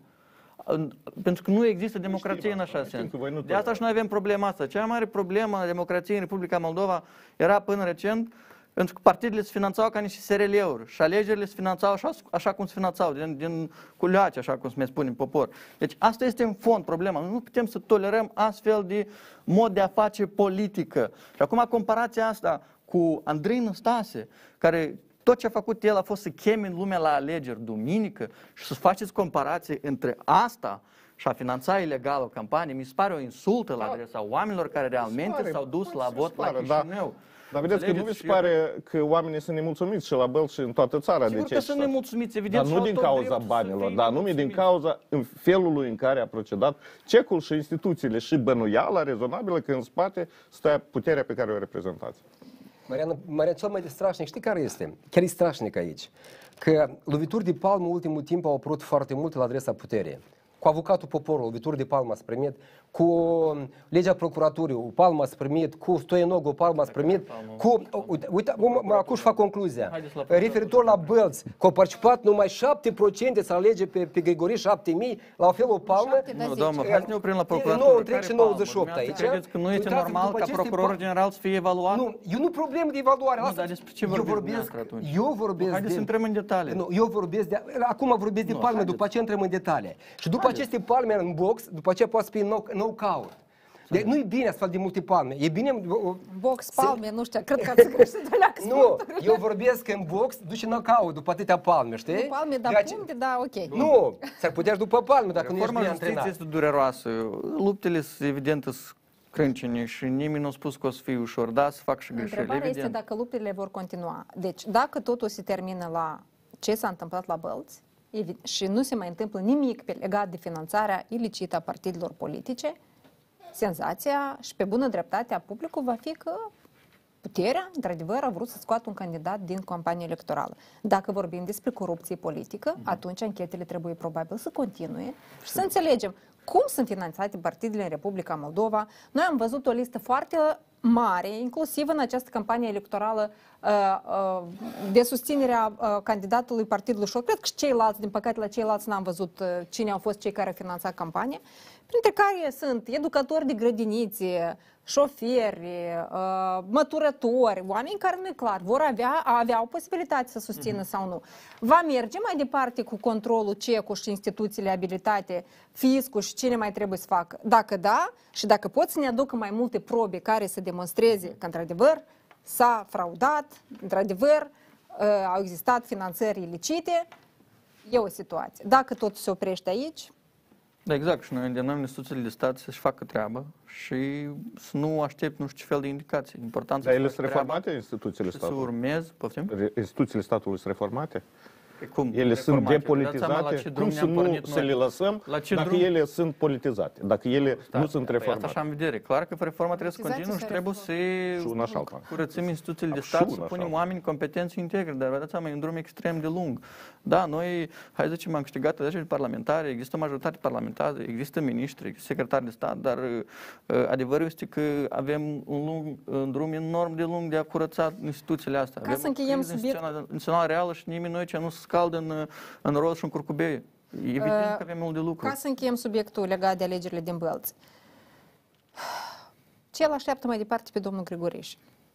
Pentru că nu există democrație în așa sens. De asta și noi avem problema asta. Cea mai mare problemă a democrației în Republica Moldova era până recent pentru că partidele se finanțau ca niște SRL-uri și alegerile se finanțau așa cum se finanțau, din culeace, așa cum se mai spune în popor. Deci asta este în fond problema. Noi nu putem să tolerăm astfel de mod de a face politică. Și acum comparația asta cu Andrei Năstase, care tot ce a făcut el a fost să cheme lumea la alegeri duminică și să faceți comparație între asta și a finanța ilegal o campanie, mi se pare o insultă la adresa oamenilor care realmente s-au dus la vot la Chișinău. Dar vedeți că nu vi se pare că oamenii sunt nemulțumiți și la Bălți și în toată țara. Sigur că sunt nemulțumiți, evident. Dar nu din cauza banilor, dar numai din cauza felului în care a procedat CEC-ul și instituțiile și bănuiala rezonabilă că în spate stă puterea pe care o reprezentați. Mariana, cel mai strașnic, știi care este? Chiar e strașnic aici. Că lovituri de palmă în ultimul timp au apărut foarte mult la adresa puterii. Cu avocatul poporului, lovituri de palmă ați primit, cu legea procuraturii, o palmă ați primit, cu Stoianoglu, o palmă ați primit, cu... Uite, acum și fac concluzia. Referitor la Bălți, că au participat numai 7% să alege pe Grigori 7.000, la fel o palmă. Nu, doamnă, hai să ne oprim la procuratură. 9 întreg și 98 aici. Credeți că nu este normal ca procurorul general să fie evaluat? Nu, eu nu problemă de evaluare. Nu, dar despre ce vorbesc atunci? Eu vorbesc Haideți să intrăm în detalii. Nu, eu vorbesc de... Acum vorbesc de palme, după aceea intrăm în detalii. Și după aceste palme în box, după aceea poate să fie knockout. Deci nu e bine astfel de multe palme. E bine... Box, palme, nu știu, cred că ați greșit de la Nu, eu vorbesc în box, duce knockout după atâtea palme, știi? Nu palme, dar punte, da, ok. Nu, s-ar putea și după palme, dacă nu ești bine antrenat. Reforma justiției este dureroasă. Luptele sunt evident crâncene și nimeni nu a spus că o să fie ușor, da, să fac și greșeli, Întrebarea este dacă luptele vor continua. Deci, dacă totul se termină la ce s-a întâmplat la Bălți și nu se mai întâmplă nimic legat de finanțarea ilicită a partidelor politice, senzația și pe bună dreptate a publicului va fi că puterea, într-adevăr, a vrut să scoată un candidat din campania electorală. Dacă vorbim despre corupție politică, atunci anchetele trebuie probabil să continue și să înțelegem cum sunt finanțate partidele în Republica Moldova. Noi am văzut o listă foarte mare, inclusiv în această campanie electorală de susținere a candidatului Partidului Șor. Cred că și ceilalți, din păcate la ceilalți n-am văzut cine au fost cei care au finanțat campania, printre care sunt educatori de grădinițe, șoferi, măturători, oameni care nu e clar, aveau posibilitate să susțină sau nu. Va merge mai departe cu controlul CEC-ul și instituțiile abilitate, fiscul și cine mai trebuie să facă? Dacă da, și dacă pot să ne aducă mai multe probe care să demonstreze că, într-adevăr, s-a fraudat, într-adevăr, au existat finanțări ilicite, e o situație. Dacă totul se oprește aici... Da, exact. Și noi îndemnăm instituțiile de stat să-și facă treaba și să nu aștept nu știu ce fel de indicații. Important Dar ele sunt reformate, instituțiile să statului? urmez, poftim? Instituțiile statului sunt reformate? Cum? Ele sunt Reformate. depolitizate? Cum să nu să le lăsăm dacă ele sunt politizate? Dacă ele nu sunt Asta reformate? așa am vedere. Clar că reforma trebuie să continue și trebuie să curățim instituțiile de stat, să punem oameni competenți și integri. Dar vă dați seama, e un drum extrem de lung. Da, noi, hai să zicem, am câștigat alegeri parlamentare, există o majoritate parlamentară, există miniștri, există secretari de stat, dar adevărul este că avem un drum enorm de lung de a curăța instituțiile astea. Ca să încheiem subiectul națională reală și nimeni noi ce nu se scaldă în roz și în curcubei. Evident că avem mult de lucru. Ca să încheiem subiectul legat de alegerile din Bălți. Ce îl așteaptă mai departe pe domnul Grigoriș?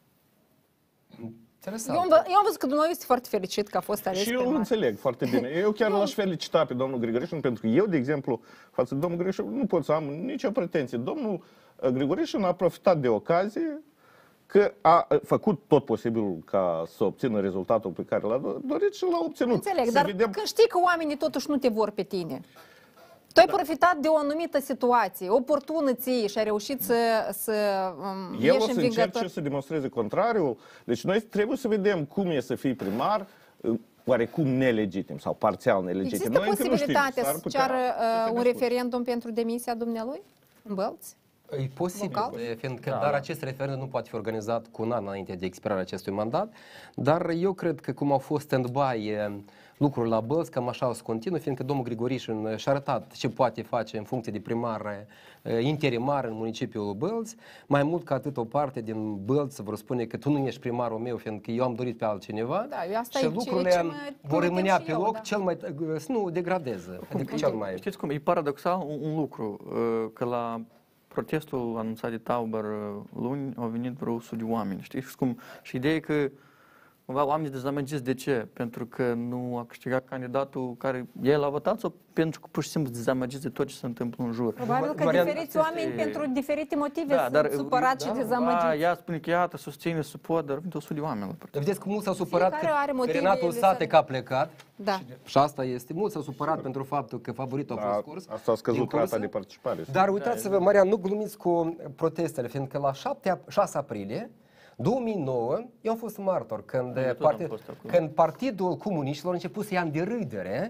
Eu am văzut că dumneavoastră este foarte fericit că a fost ales. Și eu îl înțeleg foarte bine. Eu chiar l-aș felicita pe domnul Grigorișin, pentru că eu, de exemplu, față de domnul Grigorișin, nu pot să am nicio pretenție. Domnul Grigorișin a profitat de ocazie că a făcut tot posibilul ca să obțină rezultatul pe care l-a dorit și l-a obținut. Înțeleg, dar când știi că oamenii totuși nu te vor pe tine, tu ai profitat de o anumită situație, oportună ție și ai reușit să el o să încerce să demonstreze contrariul. Deci noi trebuie să vedem cum e să fii primar, oarecum nelegitim sau parțial nelegitim. Există posibilitatea să ceară un referendum pentru demisia dumnealui în Bălți? E posibil, fiindcă, dar acest referendum nu poate fi organizat cu un an înainte de expirarea acestui mandat, dar eu cred că cum au fost stand-by lucruri la Bălți, cam așa o să continue, fiindcă domnul Grigorișin și-a arătat ce poate face în funcție de primar interimar în municipiul Bălți. Mai mult ca atât, o parte din Bălți vor spune că tu nu ești primarul meu, fiindcă eu am dorit pe altcineva, și lucrurile vor rămânea pe loc, cel mai, să nu degradeze. Adică cel mai... Știți cum, e paradoxal un lucru, că la protestul anunțat de Tauber luni au venit vreo 100 de oameni, știți cum? Și ideea e că oamenii dezamăgiți. De ce? Pentru că nu a câștigat candidatul care el a votat sau pentru că pur și simplu dezamăgiți de tot ce se întâmplă în jur? Probabil că diferiți oameni pentru diferite motive sunt supărați și dezamăgiți. Ea spune că iată, susține, suport, dar vine 100 de oameni la partid. Vedeți că mulți s-au supărat că Renatul Satec a plecat. Da. Și asta este. Mulți s-au supărat pentru faptul că favoritul a fost scurs. Asta a scăzut rata de participare. Dar uitați-vă, Marian, nu glumiți cu protestele, fiindcă la 6 aprilie 2009, eu am fost martor când Partidul Comuniștilor a început să ia în derâdere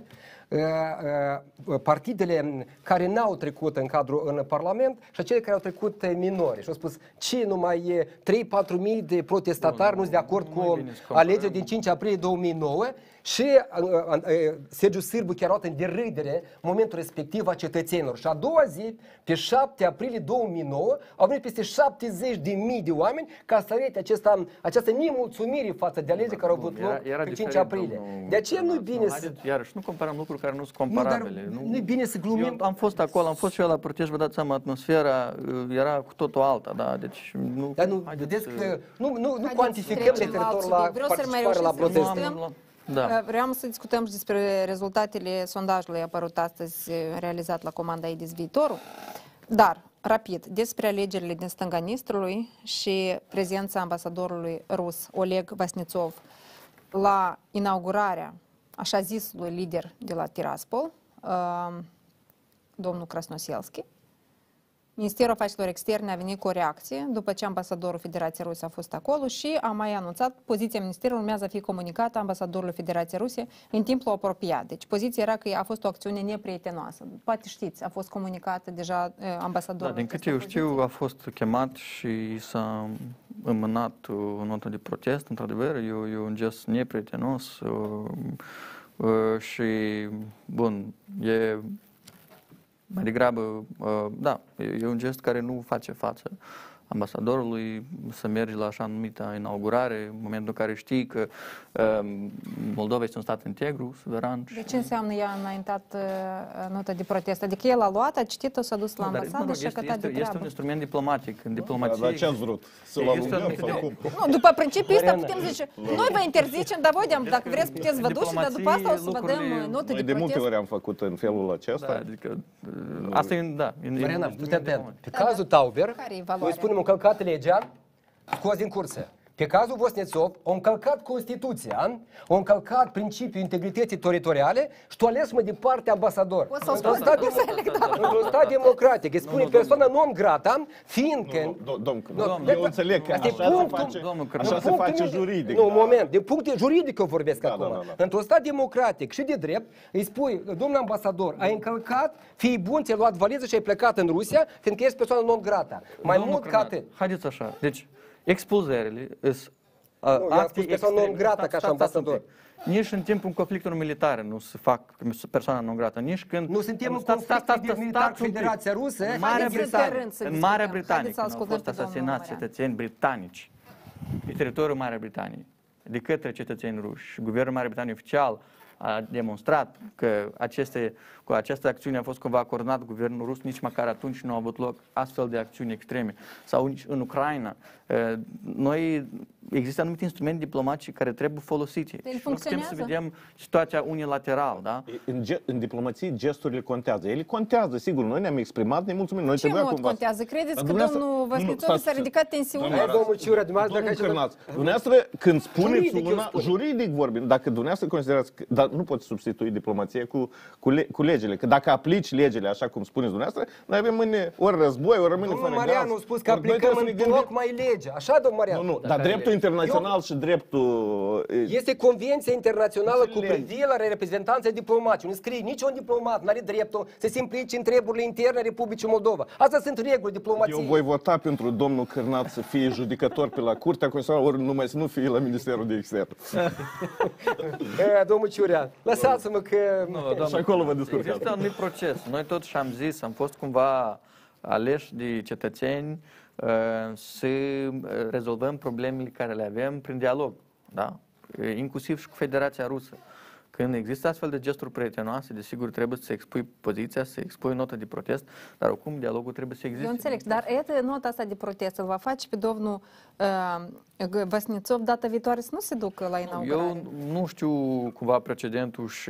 partidele care n-au trecut în Parlament și acele care au trecut minori. Și au spus, ce numai 3-4 mii de protestatari nu sunt de acord cu alegerile din 5 aprilie 2009 și Sergiu Sârbu chiar a luat în derâdere momentul respectiv a cetățenilor. Și a doua zi, pe 7 aprilie 2009, au venit peste 70.000 de oameni ca să arete această nemulțumire față de alegeri care au avut loc pe 5 aprilie. De aceea nu-i bine să... Iarăși, nu comparăm lucruri care nu sunt comparabile. Nu-i bine să glumim. Eu am fost acolo, am fost și eu la protest, vă dați seama, atmosfera era cu totul alta, da? Deci nu... Dar nu, vedeți că nu cuantificăm referitor la participarea la proteste. Da. Vreau să discutăm și despre rezultatele sondajului apărut astăzi realizat la comanda IDIS Viitorul. Dar, rapid, despre alegerile din stânga Nistrului și prezența ambasadorului rus Oleg Vasnetsov la inaugurarea așa zisului lider de la Tiraspol, domnul Krasnoselski. Ministerul Afacerilor Externe a venit cu o reacție după ce ambasadorul Federației Ruse a fost acolo și a mai anunțat poziția ministerului urmează a fi comunicată ambasadorului Federației Ruse în timpul apropiat. Deci poziția era că a fost o acțiune neprietenoasă. Poate știți, a fost comunicată deja ambasadorul. Da, din câte eu știu, a fost chemat și s-a înmânat o notă de protest, într-adevăr, e un gest neprietenos și, bun, e... Mai degrabă, da, e un gest care nu face față ambasadorului să mergi la așa numită inaugurare, în momentul în care știi că Moldova este un stat integru, suveran. De ce înseamnă ea înaintat notă de protest? Adică el a luat, a citit-o, s-a dus la ambasadă și a cătat de treabă. Este un instrument diplomatic. În diplomație. Dar ce ați vrut? Să-l alungăm sau cum? Nu, după principiul ăsta putem zice, noi vă interzicem, dar voi, dacă vreți, puteți vă duce, dar după asta o să vă dăm notă de protest. Noi de multe ori am făcut în felul acesta. Da, adică, asta e, da. Mariana, pe cazul Tauber, noi spunem încălcat legea, scos din cursă. Pe cazul Vosnețov, au încălcat Constituția, au încălcat principiul integrității teritoriale și tu ales mai departe ambasador. Într-un stat democratic, îi spune persoana non grata, fiindcă... Eu înțeleg că așa se face juridic. Nu, un moment, din punct juridic eu vorbesc acum. Într-un stat democratic și de drept, îi spui, domnul ambasador, ai încălcat, fii bun, ți-ai luat valiză și ai plecat în Rusia, fiindcă ești persoană non grata. Mai mult ca atât. Haideți așa, deci expulzările sunt acte extreme. Ca și ambasador. Nici în timpul conflictelor militare nu se fac persoana non grată, nici când... Nu suntem în conflict militar cu Federația Rusă. În Marea Britanie, când au fost asasinați cetățeni britanici pe teritoriul Marii Britanii de către cetățeni ruși, guvernul Marii Britanii oficial a demonstrat că cu această acțiune a fost cumva coordonat guvernul rus, nici măcar atunci nu au avut loc astfel de acțiuni extreme. Sau în Ucraina. Există anumite instrumente diplomatice care trebuie folosite. El nu putem să vedem situația unilateral, da? În diplomație gesturile contează. Ele contează, sigur. Noi ne-am exprimat, ne mulțumim. Noi ce mod contează? Credeți că domnul Vosnețov s-a ridicat tensiunea? Domnul Ciură, dumneavoastră, când spuneți una, juridic vorbim, dacă dumneavoastră considerați, dar nu poți substitui diplomația cu legile. Că dacă aplici legile așa cum spuneți dumneavoastră, noi avem mâine ori război, ori rămâne fără gaz. Domnul Marianu a spus că aplicăm în tocmai legea. Așa, domnul Marianu? Nu, dar dreptul internațional și dreptul... Este convenția internațională cu privire la reprezentanța diplomatică. Nu scrie niciun diplomat, nu are dreptul să se implice în treburile interne Republicii Moldova. Astea sunt reguli diplomației. Eu voi vota pentru domnul Cârnat să fie judecător pe la Curtea Constituțională, ori numai să nu fie la Ministerul de Externe. Domnul Ciurea, lăsați-mă că... Și acolo vă descurcați. Există un anumit proces. Noi totuși am zis, am fost cumva aleși de cetățeni să rezolvăm problemele care le avem prin dialog, da? Inclusiv și cu Federația Rusă. Când există astfel de gesturi prietenoase, desigur trebuie să expui poziția, să expui notă de protest, dar oricum dialogul trebuie să existe. Eu înțeleg, dar nota asta de protest îl va face pe domnul Vosnețov data viitoare să nu se ducă la inaugurare? Eu nu știu cumva precedentul și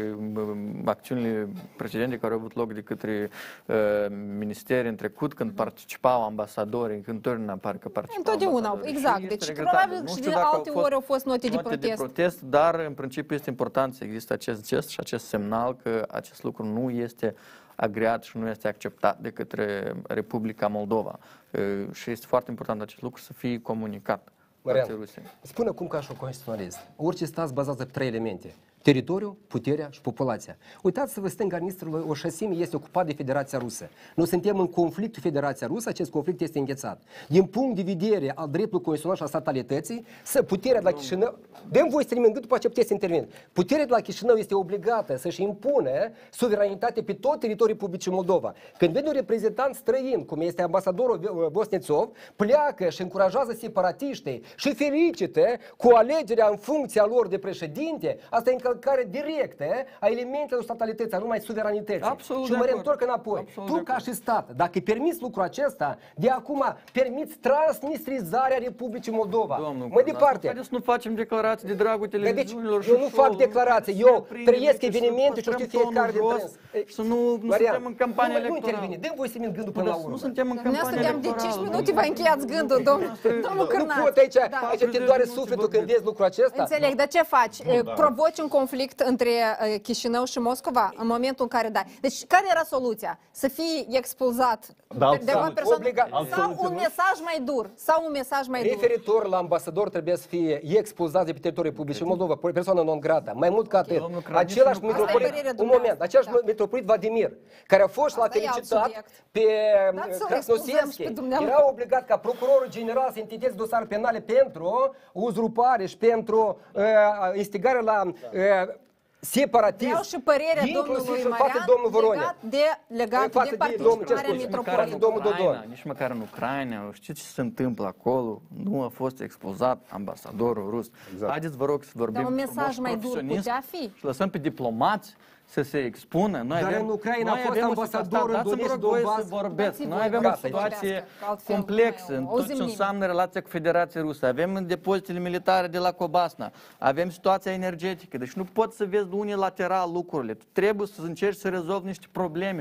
acțiunile precedente care au avut loc de către ministeri în trecut, când participau ambasadorii, când totdeauna parcă participau întotdeauna, exact. Deci probabil și de alte ori au fost note de protest. Dar în principiu este important să există acest gest și acest semnal că acest lucru nu este agreat și nu este acceptat de către Republica Moldova. Și este foarte important acest lucru să fie comunicat. Spune cum ca și un constituționalist. Orice stat bazează pe 3 elemente. Teritoriul, puterea și populația. Uitați-vă, stânga ministrului, o șasime este ocupat de Federația Rusă. Noi suntem în conflict cu Federația Rusă, acest conflict este înghețat. Din punct de vedere al dreptului constituțional și al statalității, puterea de la Chișinău, dăm voi să termin gândul, după ce puteți să intervin. Puterea de la Chișinău este obligată să-și impune suveranitate pe tot teritoriul Republicii Moldova. Când vede un reprezentant străin, cum este ambasadorul Vosnețov, pleacă și încurajează separatiștii și felicită cu alegerea în funcția lor de președinte, asta e încălcare directă a elementelor statalității, a numai suveranității. Absolut. Și mă reîntorc înapoi. Tu ca și stat, dacă îi permiți lucrul acesta, de acum permiți transnistrizarea Republicii Moldova. Mai departe. Haideți să nu facem declarații de dragul televiziunilor. Eu nu fac declarații, eu trăiesc evenimente și știu fiecare de trâns. Să nu suntem în campanie electorală. Nu intervine, dăm voi să min gândul până la urmă. Nu suntem în campanie electorală. De 5 minute vă încheiați gândul, domnul Cârnat. Nu pot aici te doare sufletul când vezi lucrul acesta. Înțeleg, dar ce faci? Provoci un conflict între Chișinău și Moscova în momentul în care dai. Deci care era soluția? Să fie expulzat de o persoană sau un mesaj mai dur? Sau un mesaj mai dur? Referitor la ambasador trebuie să fie expulzat de pe teritoriul Republicii Moldova, persoană non grata. Mai mult ca atât. Același mitropolit Vladimir, care a fost la felicitat pe Krasnoselski, era obligat ca procurorul general să intiteze dosar penale pentru uzurpare și pentru instigare la separatism. Vreau și părerea domnului Marian legat de participarea metropolitului. Nici măcar în Ucraina, știți ce se întâmplă acolo? Nu a fost expulzat ambasadorul rus. Haideți, vă rog, să vorbim dar un mesaj mai dur putea fi. Și lăsăm pe diplomați să se expună. Dar în Ucraina a fost ambasadorul în Donetsk, Donbass. Noi avem o situație complexă în tot ce înseamnă relația cu Federația Rusă. Avem depozitele militare de la Cobasna. Avem situația energetică. Deci nu poți să vezi unilateral lucrurile. Tu trebuie să încerci să rezolvi niște probleme.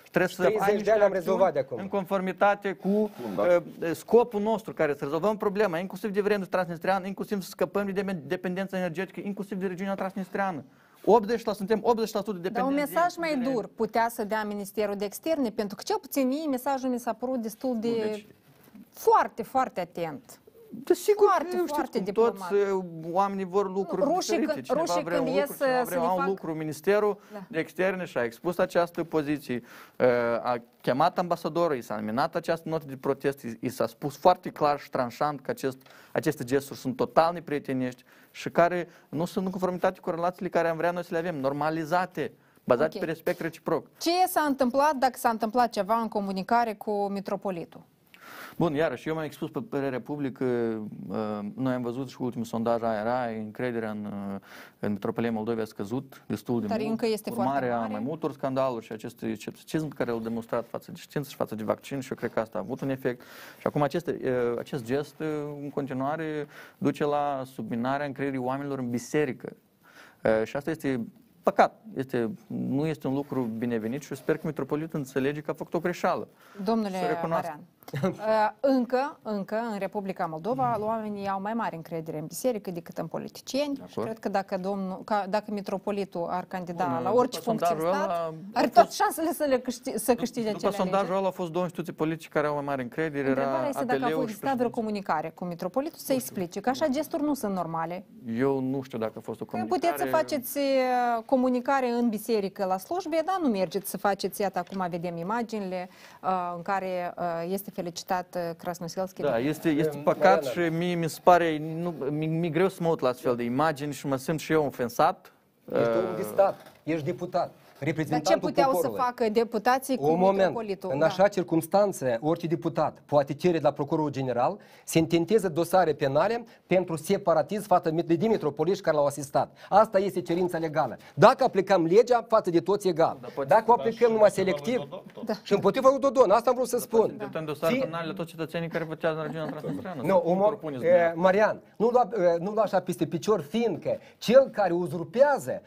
trebuie să 30 ai de niște ani am acțiuni rezolvat de acum. în conformitate cu scopul nostru, care să rezolvăm problema, inclusiv de vremul transnistrean, inclusiv să scăpăm de dependența energetică, inclusiv de regiunea transnistreană. 80%, suntem 80% dependenți. Dar un mesaj mai dur putea să dea Ministerul de Externe, pentru că cel puțin mie mesajul mi s-a părut destul de foarte, foarte atent. Desigur, Foarte știți cum toți diplomat. oamenii vor lucruri Rușii diferite. când- Cineva rușii vrea un când lucru, ies cineva să vrea ne un fac- lucru. Ministerul de Externe și-a expus această poziție. A chemat ambasadorul, i s-a nominat această notă de protest, i s-a spus foarte clar și tranșant că aceste gesturi sunt total neprietenești și care nu sunt în conformitate cu relațiile care am vrea noi să le avem, normalizate, bazate Ok. pe respect reciproc. Ce s-a întâmplat dacă s-a întâmplat ceva în comunicare cu mitropolitul? Bun, iarăși, eu m-am expus pe părerea publică, noi am văzut și ultimul sondaj ARA, încrederea în Metropolia Moldovei a scăzut destul de Dar mult. încă este foarte urmarea mare. mai multor scandaluri și acest scepticism care l-a demonstrat față de știință și față de vaccin și eu cred că asta a avut un efect. Și acum acest gest în continuare duce la subminarea încrederii oamenilor în biserică. Și asta este păcat. Nu este un lucru binevenit și eu sper că mitropolitul înțelege că a făcut o greșeală. Domnule Să recunoască. Marian, încă în Republica Moldova oamenii au mai mare încredere în biserică decât în politicieni și cred că dacă mitropolitul ar candida la orice funcție în stat, are toate șansele să câștige După acele sondajul alegeri. ăla au fost două instituții politice care au mai mare încredere. Întrebarea Era este dacă a ADL-ul fost și existat vreo președinția. comunicare cu mitropolitul să explice că așa gesturi nu sunt normale. Eu nu știu dacă a fost o Că comunicare. puteți să faceți comunicare în biserică la slujbe, dar nu mergeți să faceți, iată, acum vedem imaginile în care este felicitat Krasnoselski. Da, este păcat și mie mi se pare, mi-e greu să mă uit la astfel de imagini și mă simt și eu ofensat. Ești om de stat, ești deputat, Dar reprezentantul ce puteau poporului. să facă deputații cu Un moment, mitropolitul? în Da. așa circunstanțe, orice deputat poate cere de la procurorul general să intenteze dosare penale pentru separatism față de mitropoliști care l-au asistat. Asta este cerința legală. Dacă aplicăm legea, față de toți egal. Dacă o aplicăm numai selectiv și împotriva lui Dodon, asta am vrut să spun. Intentăm dosare penale la toți cetățenii care votează în regiunea transnistreană. Marian, nu lua așa peste picior, fiindcă cel care uzurpează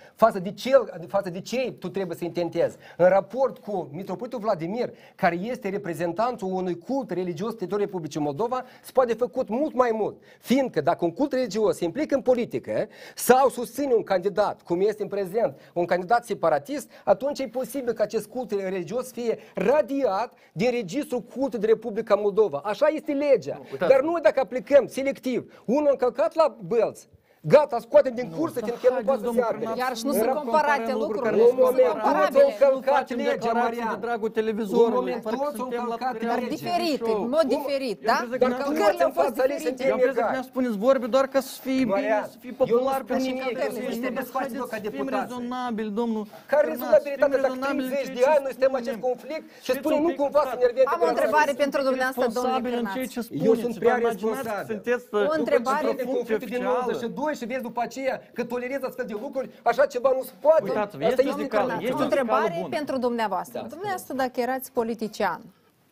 față de cei tu trebuie să intentezi. În raport cu mitropolitul Vladimir, care este reprezentantul unui cult religios pe teritoriul Republicii Moldova, se poate făcut mult mai mult. Fiindcă dacă un cult religios se implică în politică sau susține un candidat, cum este în prezent, un candidat separatist, atunci e posibil ca acest cult religios să fie radiat din registrul cult de Republica Moldova. Așa este legea. Dar noi dacă aplicăm selectiv, unul încălcat la Bălți, gata, scoatem din cursă, fiindcă el nu poate să se apere. Iarăși nu sunt comparate lucrurile, Un nu sunt moment, comparabile. toți au călcat legea, Marian. De dragul Un televizorului. moment, toți au călcat Dar legea. diferit, în mod diferit, da? Dar Călcările au fost diferite. Eu am crezut că ne spuneți vorbe doar ca să fie bine, Marian, să fie popular eu nu spun nimic, pentru eu spun trebuie să faceți loc ca Fim deputați. rezonabili, domnul. Care rezonabilitate dacă 30 de ani noi suntem în acest conflict și spunem nu cumva să nerviem pe Am o întrebare pentru dumneavoastră, domnule Cârnaț. Eu sunt prea responsabil. O întrebare de conflictul din 92 și vezi după aceea că tolerezi astfel de lucruri, așa ceva nu se poate. Uitați-vă, Asta este este zicală, calul. este O întrebare bună. pentru dumneavoastră. Dumneavoastră, dacă erați politician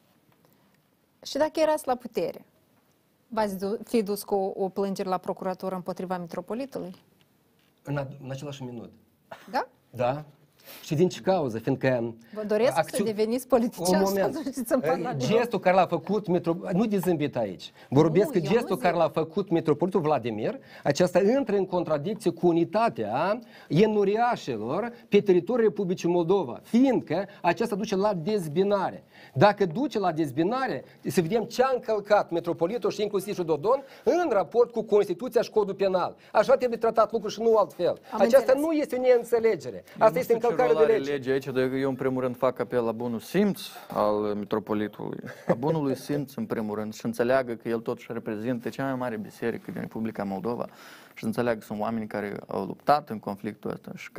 și dacă erați la putere, v-ați fi dus cu o plângere la procuratură împotriva mitropolitului? În același minut. Da? Da? Și din ce cauză? Fiindcă Vă doresc să deveniți politician și să ajungeți în Parlament. Gestul care l-a făcut, nu de zâmbit aici, vorbesc că eu nu gestul zic. care l-a făcut mitropolitul Vladimir, aceasta intră în contradicție cu unitatea enuriașilor pe teritoriul Republicii Moldova, fiindcă aceasta duce la dezbinare. Dacă duce la dezbinare, să vedem ce a încălcat mitropolitul și inclusiv și Dodon în raport cu Constituția și Codul Penal. Așa trebuie tratat lucrul și nu altfel. Aceasta înțeles. nu este neînțelegere. Asta este încălcare de lege. Lege aici, dar eu în primul rând fac apel la bunul simț al mitropolitului, a bunului simț în primul rând și înțeleagă că el totuși reprezintă cea mai mare biserică din Republica Moldova și înțeleagă că sunt oameni care au luptat în conflictul ăsta și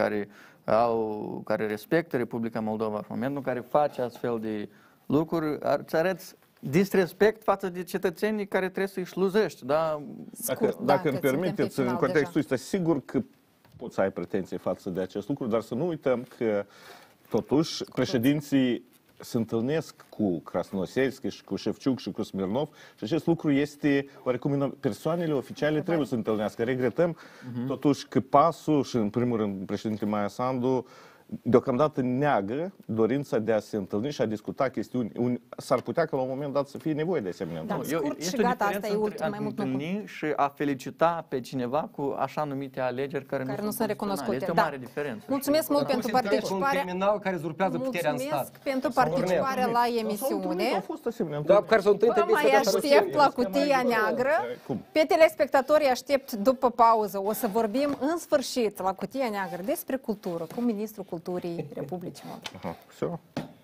care respectă Republica Moldova. În momentul în care face astfel de lucruri, îți arăți disrespect față de cetățenii care trebuie să-i slujești, da? Dacă îmi permiteți, în contextul ăsta, sigur că poți să ai pretenții față de acest lucru, dar să nu uităm că, totuși, președinții se întâlnesc cu Krasnoselski și cu Șefciuc și cu Smirnov și acest lucru este, oarecum, persoanele oficiale trebuie să se întâlnească. Regretăm, totuși, că PAS-ul și, în primul rând, președintele Maia Sandu deocamdată neagă dorința de a se întâlni și a discuta chestiuni. S-ar putea că la un moment dat să fie nevoie de asemenea. Da, scurt și gata, asta e ultimul, mai mult nu. Întâlni și a felicita pe cineva cu așa numite alegeri care nu sunt recunoscute. Este o mare diferență. Mulțumesc mult pentru participarea. Un criminal care uzurpează puterea în stat. Mulțumesc pentru participarea la emisiune. Au fost asemenea. Da, care s-au întâlnit. Vă mai aștept la Cutia Neagră. Pe telespectatorii aștept după pauză. O să vorbim în sfârșit la Cutia Neagră despre cultură cu Ministrul Culturii Republicii Moldova. Все.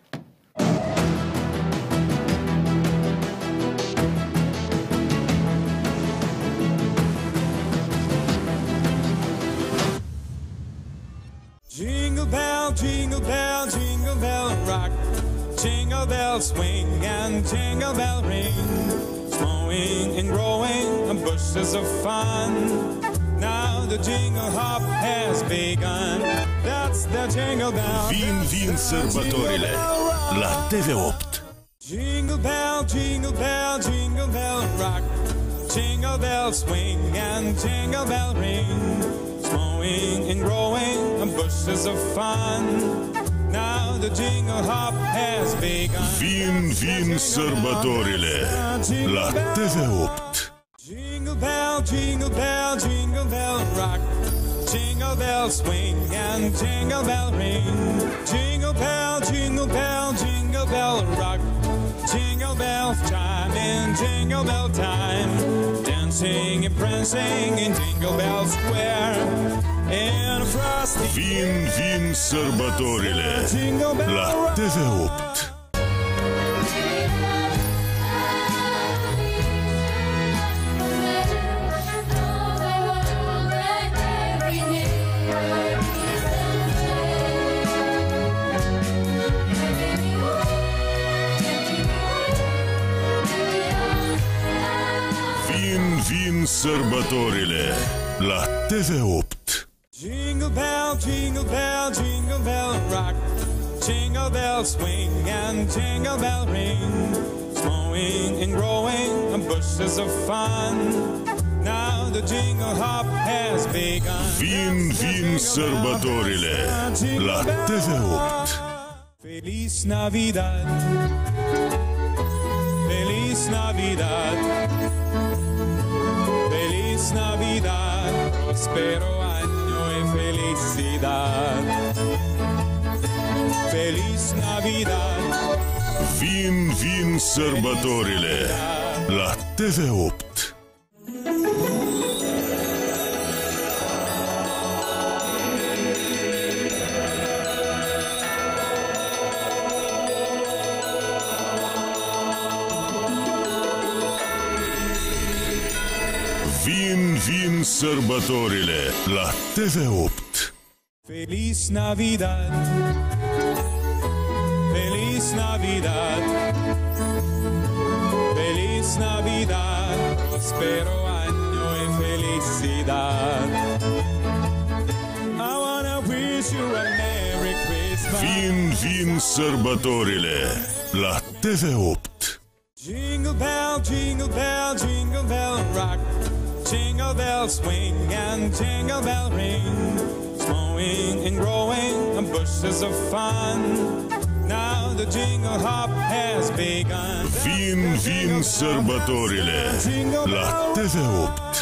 Jingle bell, jingle bell, jingle bell rock. Jingle bell swing and jingle bell ring. Snowing and growing and bushes of fun. Now the jingle hop has begun. That's the jingle bell. Vin sărbătorile la TV8. Jingle bell, jingle bell, jingle bell rock. Jingle bell swing and jingle bell ring. Snowing and growing and bushes of fun. Now the jingle hop has begun. Vin sărbătorile la TV8. Jingle bell, jingle bell, jingle bell rock. Jingle bell swing and jingle bell ring. Jingle bell, jingle bell, jingle bell rock. Jingle bells chime in jingle bell time. Dancing and prancing in Jingle Bell Square. In a frosty Vin sărbătorile la TV8. Vin sărbătorile la TV8. Jingle bell, jingle bell, jingle bell rock. Jingle bell swing and jingle bell ring. Snowing and growing and bushes of fun. Now the jingle hop has begun. Vin sărbătorile la TV8. Feliz Navidad. Feliz Navidad. Feliz Navidad, prospero año y felicidad. Feliz Navidad. Vin sărbătorile la TV8. Vin sărbătorile la TV8. Feliz Navidad. Feliz Navidad. Feliz Navidad. Prospero año y felicidad. I wanna wish you a Merry Christmas. Vin sărbătorile la TV8. Jingle bell, jingle bell, jingle bell rock. Jingle bell swing and jingle bell ring. Snowing and growing and bushes of fun. Now the jingle hop has begun. Vin sărbătorile la TV8.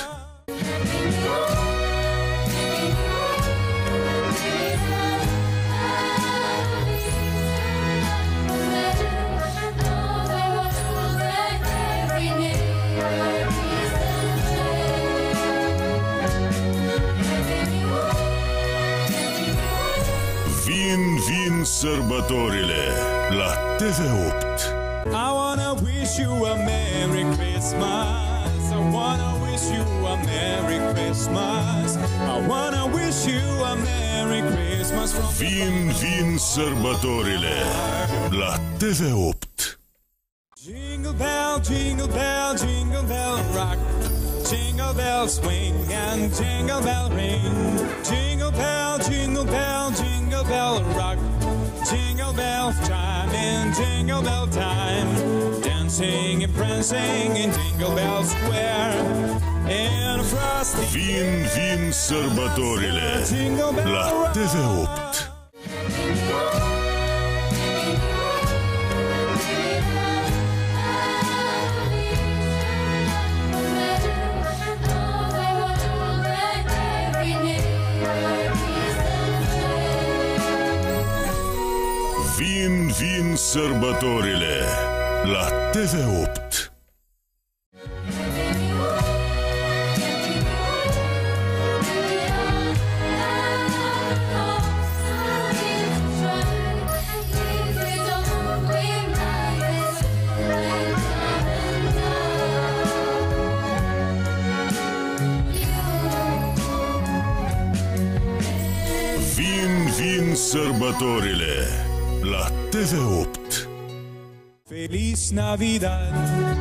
Vin sărbătorile la TV8. I wanna wish you a Merry Christmas. I wanna wish you a Merry Christmas. I wanna wish you a Merry Christmas from Vin sărbătorile la TV8. Jingle bell, jingle bell, jingle bell rock. Jingle bell swing and jingle bell ring. Jingle bell, jingle bell, jingle bell rock. Jingle bells chime in jingle bell time. Dancing and prancing in Jingle Bell Square. In a frosty Vin sărbătorile la TV8. sărbătorile la TV8. Vin sărbătorile la TV8. Feliz Navidad,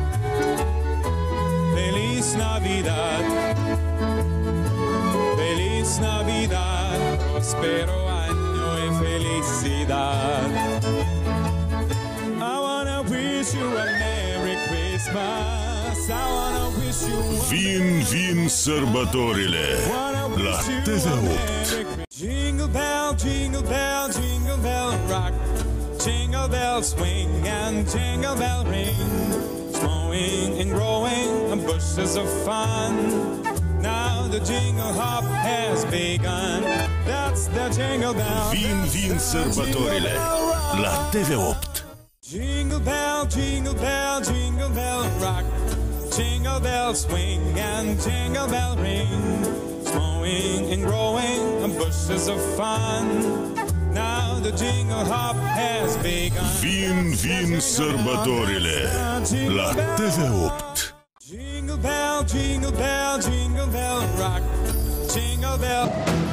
Feliz Navidad, Feliz Navidad, prospero año y felicidad. I wanna wish you a Merry Christmas, I wanna wish you Vin sărbătorile la TV8. Jingle bell, jingle bell, jingle bell rock. Jingle bells swing and jingle bell ring. Snowing and growing bushes of fun. Now the jingle hop has begun. That's the jingle bell. Vin sărbătorile la TV8. Jingle bell, jingle bell, jingle bell rock. Jingle bells swing and jingle bell ring. Snowing and growing bushes of fun. Now the jingle hop has begun. Vin sărbătorile la TV8. Jingle bell, jingle bell, jingle bell rock. Jingle bell.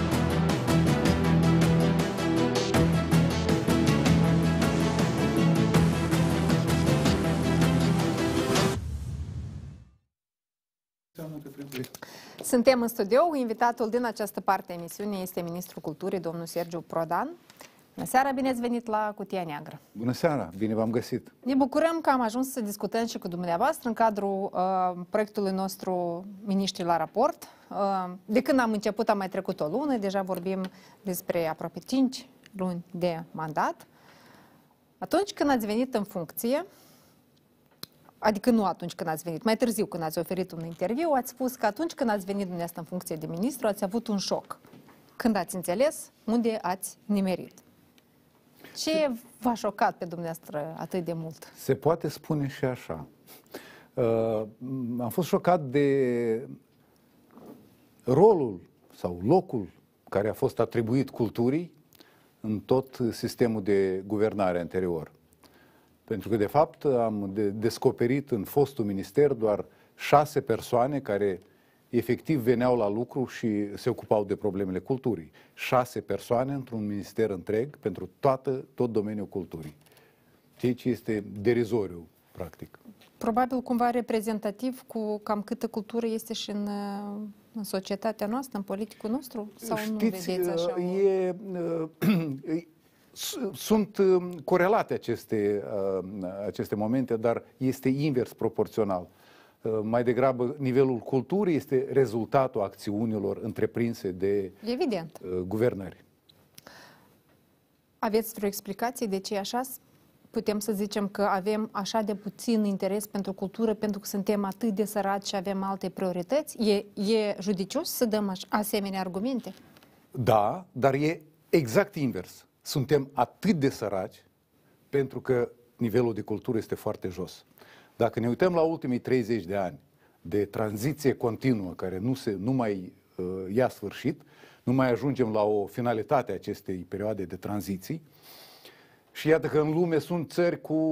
Suntem în studio. Invitatul din această parte a emisiunii este Ministrul Culturii, domnul Sergiu Prodan. Bună seara, bine ați venit la Cutia Neagră. Bună seara, bine v-am găsit. Ne bucurăm că am ajuns să discutăm și cu dumneavoastră în cadrul proiectului nostru Miniștri la raport. De când am început a mai trecut o lună, deja vorbim despre aproape 5 luni de mandat. Atunci când ați venit în funcție, adică nu atunci când ați venit, mai târziu când ați oferit un interviu, ați spus că atunci când ați venit dumneavoastră în funcție de ministru, ați avut un șoc. Când ați înțeles unde ați nimerit. Ce v-a șocat pe dumneavoastră atât de mult? Se poate spune și așa. Am fost șocat de rolul sau locul care a fost atribuit culturii în tot sistemul de guvernare anterior. Pentru că, de fapt, am descoperit în fostul minister doar 6 persoane care efectiv veneau la lucru și se ocupau de problemele culturii. 6 persoane într-un minister întreg pentru tot domeniul culturii. Ceea ce este derizoriu, practic. Probabil cumva reprezentativ cu cam câtă cultură este și în societatea noastră, în politicul nostru? Sau știți, nu vedeți așa? Sunt corelate aceste momente, dar este invers proporțional. Mai degrabă, nivelul culturii este rezultatul acțiunilor întreprinse de guvernări. Aveți vreo explicație de ce e așa? Putem să zicem că avem așa de puțin interes pentru cultură pentru că suntem atât de săraci și avem alte priorități? E judicios să dăm asemenea argumente? Da, dar e exact invers. Suntem atât de săraci pentru că nivelul de cultură este foarte jos. Dacă ne uităm la ultimii 30 de ani de tranziție continuă care nu mai ia sfârșit, nu mai ajungem la o finalitate a acestei perioade de tranziții, și iată că în lume sunt țări cu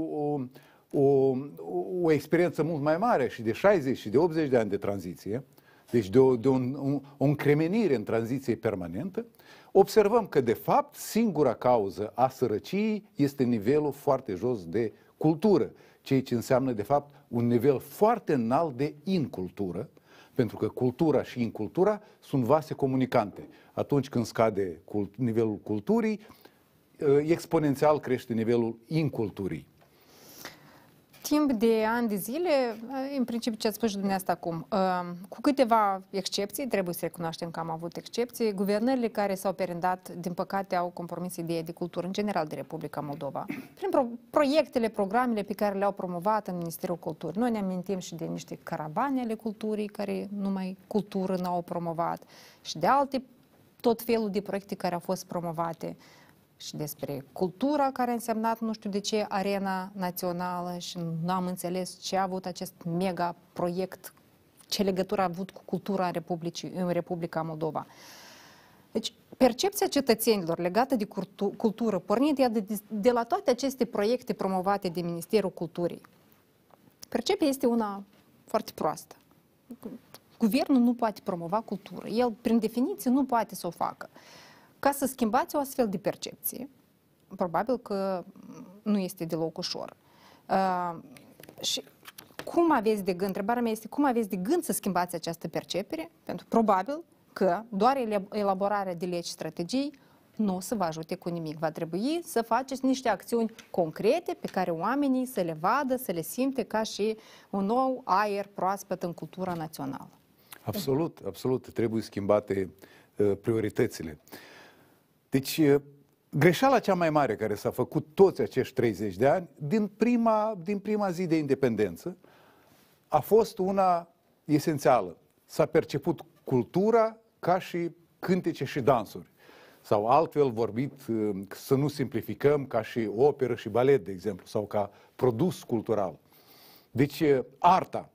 o experiență mult mai mare și de 60 și de 80 de ani de tranziție, deci de o încremenire în tranziție permanentă, observăm că, de fapt, singura cauză a sărăciei este nivelul foarte jos de cultură, ceea ce înseamnă, de fapt, un nivel foarte înalt de incultură, pentru că cultura și incultura sunt vase comunicante. Atunci când scade nivelul culturii, exponențial crește nivelul inculturii. Timp de ani de zile, în principiu ce ați spus și dumneavoastră acum, cu câteva excepții, trebuie să recunoaștem că am avut excepții, guvernările care s-au perindat, din păcate, au compromis ideea de cultură, în general, de Republica Moldova, prin proiectele, programele pe care le-au promovat în Ministerul Culturii. Noi ne amintim și de niște caravane ale culturii, care numai cultură n-au promovat, și de alte tot felul de proiecte care au fost promovate. și despre cultura care a însemnat nu știu de ce arena națională și nu am înțeles ce a avut acest mega proiect, ce legătură a avut cu cultura în Republica Moldova. Deci, percepția cetățenilor legată de cultură, pornind de la toate aceste proiecte promovate de Ministerul Culturii, percepția este una foarte proastă. Guvernul nu poate promova cultură. El, prin definiție, nu poate să o facă. Ca să schimbați o astfel de percepție, probabil că nu este deloc ușor. Și cum aveți de gând, întrebarea mea este, cum aveți de gând să schimbați această percepere? Pentru probabil că doar elaborarea de legi, strategii nu o să vă ajute cu nimic. Va trebui să faceți niște acțiuni concrete pe care oamenii să le vadă, să le simte ca și un nou aer proaspăt în cultura națională. Absolut, absolut. Trebuie schimbate prioritățile. Deci, greșeala cea mai mare care s-a făcut toți acești 30 de ani, din prima zi de independență, a fost una esențială. S-a perceput cultura ca și cântece și dansuri. Sau altfel vorbit, să nu simplificăm, ca și operă și balet, de exemplu, sau ca produs cultural. Deci, arta.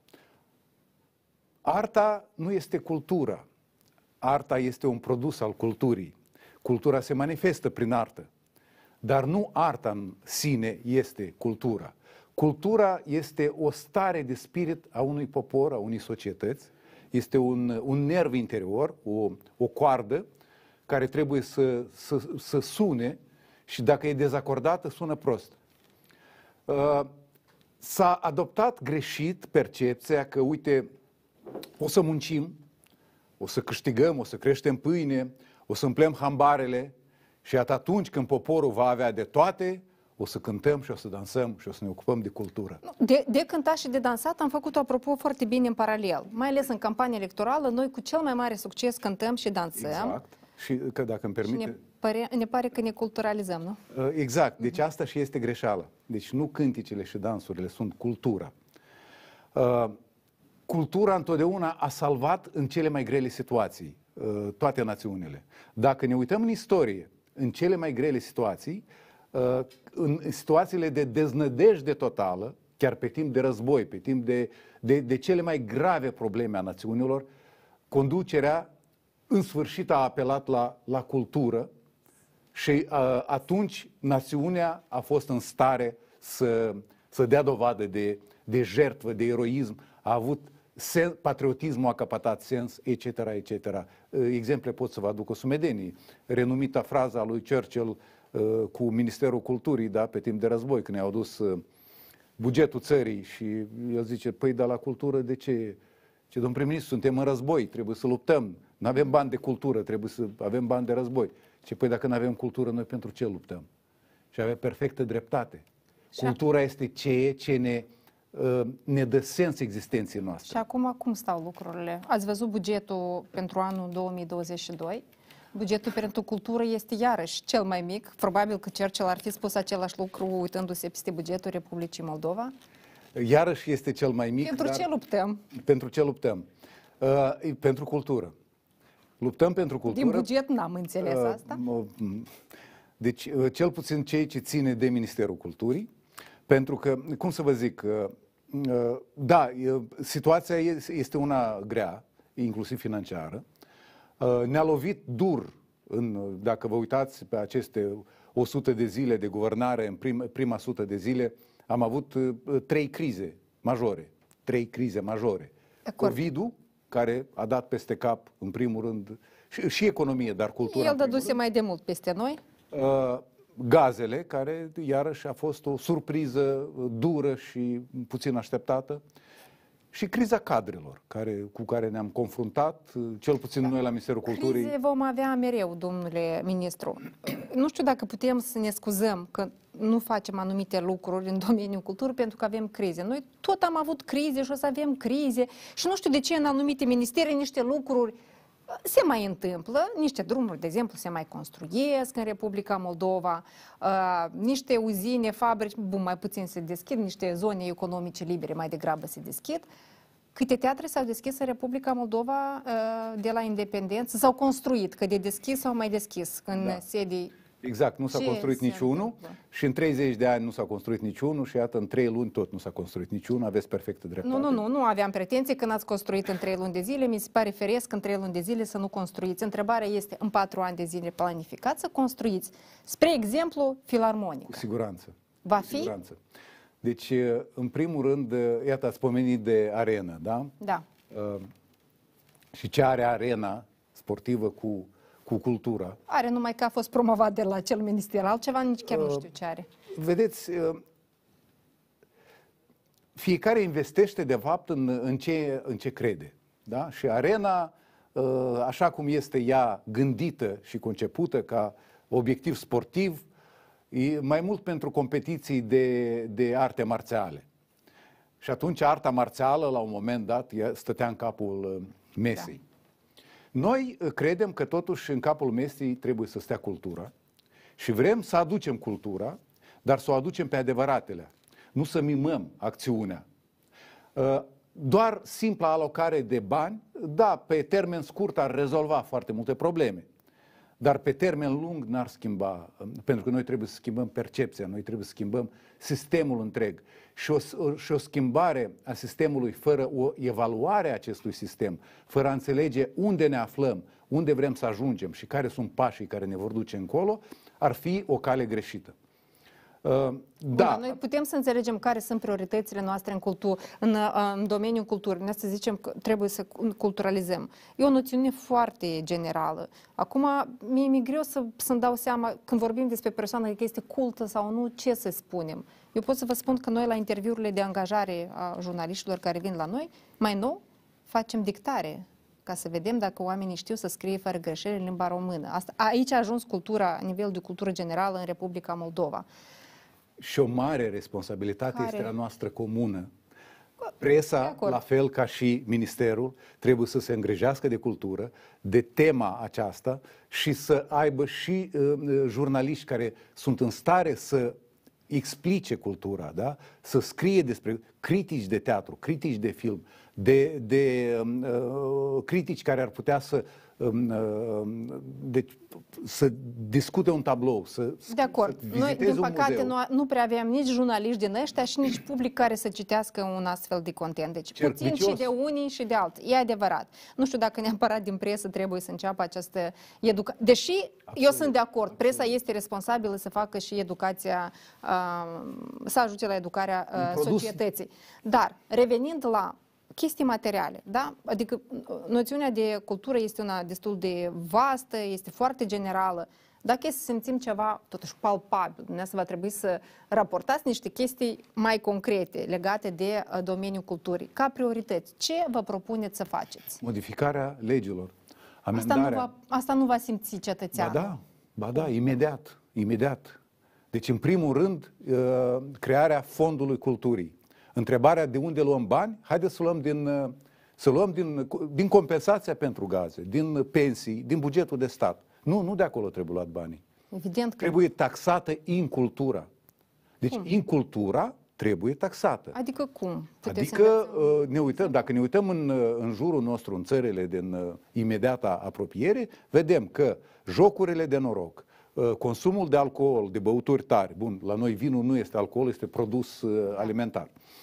Arta nu este cultura. Arta este un produs al culturii. Cultura se manifestă prin artă. Dar nu arta în sine este cultura. Cultura este o stare de spirit a unui popor, a unei societăți. Este un nerv interior, o coardă care trebuie să sune și dacă e dezacordată, sună prost. S-a adoptat greșit percepția că, uite, o să muncim, o să câștigăm, o să creștem pâine, o să umplem hambarele și atunci când poporul va avea de toate, o să cântăm și o să dansăm și o să ne ocupăm de cultură. De cântat și de dansat am făcut, apropo, foarte bine în paralel. Mai ales în campania electorală, noi cu cel mai mare succes cântăm și dansăm. Exact. Și că, dacă îmi permite... Ne pare că ne culturalizăm, nu? Exact. Deci asta și este greșeala. Deci nu cânticele și dansurile sunt cultura. Cultura întotdeauna a salvat în cele mai grele situații toate națiunile. Dacă ne uităm în istorie, în cele mai grele situații, în situațiile de deznădejde totală, chiar pe timp de război, pe timp de cele mai grave probleme a națiunilor, conducerea în sfârșit a apelat la cultură și atunci națiunea a fost în stare să dea dovadă de jertfă, de eroism, a avut patriotismul a căpătat sens, etc., etc. Exemple pot să vă aduc o sumedenie. Renumita fraza lui Churchill cu Ministerul Culturii, da, pe timp de război, când i-au adus bugetul țării și el zice, păi, dar la cultură de ce? Ce, domn prim-ministru, suntem în război, trebuie să luptăm. Nu avem bani de cultură, trebuie să avem bani de război. Ce, păi, dacă nu avem cultură, noi pentru ce luptăm? Și avea perfectă dreptate. Cultura este ceea ce ne dă sens existenței noastre. Și acum cum stau lucrurile? Ați văzut bugetul pentru anul 2022? Bugetul pentru cultură este iarăși cel mai mic. Probabil că Churchill ar fi spus același lucru uitându-se peste bugetul Republicii Moldova. Iarăși este cel mai mic. Pentru ce luptăm? Pentru ce luptăm? Pentru cultură. Luptăm pentru cultură. Din buget n-am înțeles asta. Deci, cel puțin cei ce ține de Ministerul Culturii, pentru că, cum să vă zic, da, situația este una grea, inclusiv financiară. Ne-a lovit dur, dacă vă uitați pe aceste 100 de zile de guvernare, în prima 100 de zile, am avut 3 crize majore. 3 crize majore. COVID-ul, care a dat peste cap, în primul rând, și economie, dar cultura. El dăduse mai de mult peste noi. Gazele, care iarăși a fost o surpriză dură și puțin așteptată. Și criza cadrelor cu care ne-am confruntat, cel puțin noi la Ministerul Culturii. Crize vom avea mereu, domnule ministru. Nu știu dacă putem să ne scuzăm că nu facem anumite lucruri în domeniul culturii pentru că avem crize. Noi tot am avut crize și o să avem crize și nu știu de ce în anumite ministere niște lucruri se mai întâmplă, niște drumuri, de exemplu, se mai construiesc în Republica Moldova, niște uzine, fabrici, mai puțin se deschid, niște zone economice libere mai degrabă se deschid. Câte teatre s-au deschis în Republica Moldova de la independență? S-au construit, că de deschis sau mai deschis în sedii Exact, nu s-a Ce construit se niciunul întâmplă? și în 30 de ani nu s-a construit niciunul și iată, în 3 luni tot nu s-a construit niciunul, aveți perfectă dreptate. Nu aveam pretenții când ați construit în 3 luni de zile. Mi se pare firesc în 3 luni de zile să nu construiți. Întrebarea este, în 4 ani de zile planificați să construiți, spre exemplu, Cu filarmonică. siguranță. Va Cu fi? siguranță. Deci, în primul rând, iată, ați pomenit de arenă, da? Da. Și ce are arena sportivă cu cultura. Are numai că a fost promovat de la cel minister, altceva nici chiar nu știu ce are. Vedeți, fiecare investește de fapt în ce crede. Da? Și arena, așa cum este ea gândită și concepută ca obiectiv sportiv, e mai mult pentru competiții de arte marțiale. Și atunci arta marțială, la un moment dat, stătea în capul mesei. Da. Noi credem că totuși în capul mesei trebuie să stea cultura și vrem să aducem cultura, dar să o aducem pe adevăratele, nu să mimăm acțiunea. Doar simpla alocare de bani, da, pe termen scurt ar rezolva foarte multe probleme, dar pe termen lung n-ar schimba, pentru că noi trebuie să schimbăm percepția, noi trebuie să schimbăm sistemul întreg. Și o schimbare a sistemului fără o evaluare a acestui sistem, fără a înțelege unde ne aflăm, unde vrem să ajungem și care sunt pașii care ne vor duce încolo, ar fi o cale greșită. Da. Noi putem să înțelegem care sunt prioritățile noastre în domeniul culturii. Noi să zicem că trebuie să culturalizăm. E o noțiune foarte generală. Acum, mi-e greu să-mi dau seama, când vorbim despre persoană că este cultă sau nu, ce să spunem. Eu pot să vă spun că noi la interviurile de angajare a jurnaliștilor care vin la noi, mai nou, facem dictare ca să vedem dacă oamenii știu să scrie fără greșeli în limba română. Aici a ajuns cultura, nivelul de cultură generală în Republica Moldova. Și o mare responsabilitate este a noastră comună. Presa, la fel ca și ministerul, trebuie să se îngrijească de cultură, de tema aceasta și să aibă și jurnaliști care sunt în stare să explice cultura, da? Să scrie despre critici de teatru, critici de film, critici care ar putea să discute un tablou, de acord. Noi, din păcate, nu prea aveam nici jurnaliști din ăștia și nici public care să citească un astfel de content. Deci puțin și de unii și de alții. E adevărat. Nu știu dacă neapărat din presă trebuie să înceapă această educație. Deși eu sunt de acord, presa este responsabilă să facă și educația, să ajute la educarea societății. Dar, revenind la chestii materiale, da? Adică noțiunea de cultură este una destul de vastă, este foarte generală. Dacă e să simțim ceva totuși palpabil, dumneavoastră va trebui să raportați niște chestii mai concrete legate de domeniul culturii. Ca priorități, ce vă propuneți să faceți? Modificarea legilor, amendarea. Asta nu va simți cetățeanul. Ba da, imediat. Deci, în primul rând, crearea fondului culturii. Întrebarea de unde luăm bani, haideți să luăm din compensația pentru gaze, din pensii, din bugetul de stat. Nu de acolo trebuie luat banii. Evident că trebuie taxată incultura. Deci incultura trebuie taxată. Adică cum? Dacă ne uităm în jurul nostru, în țările din imediata apropiere, vedem că jocurile de noroc, consumul de alcool, de băuturi tari, bun, la noi vinul nu este alcool, este produs alimentar.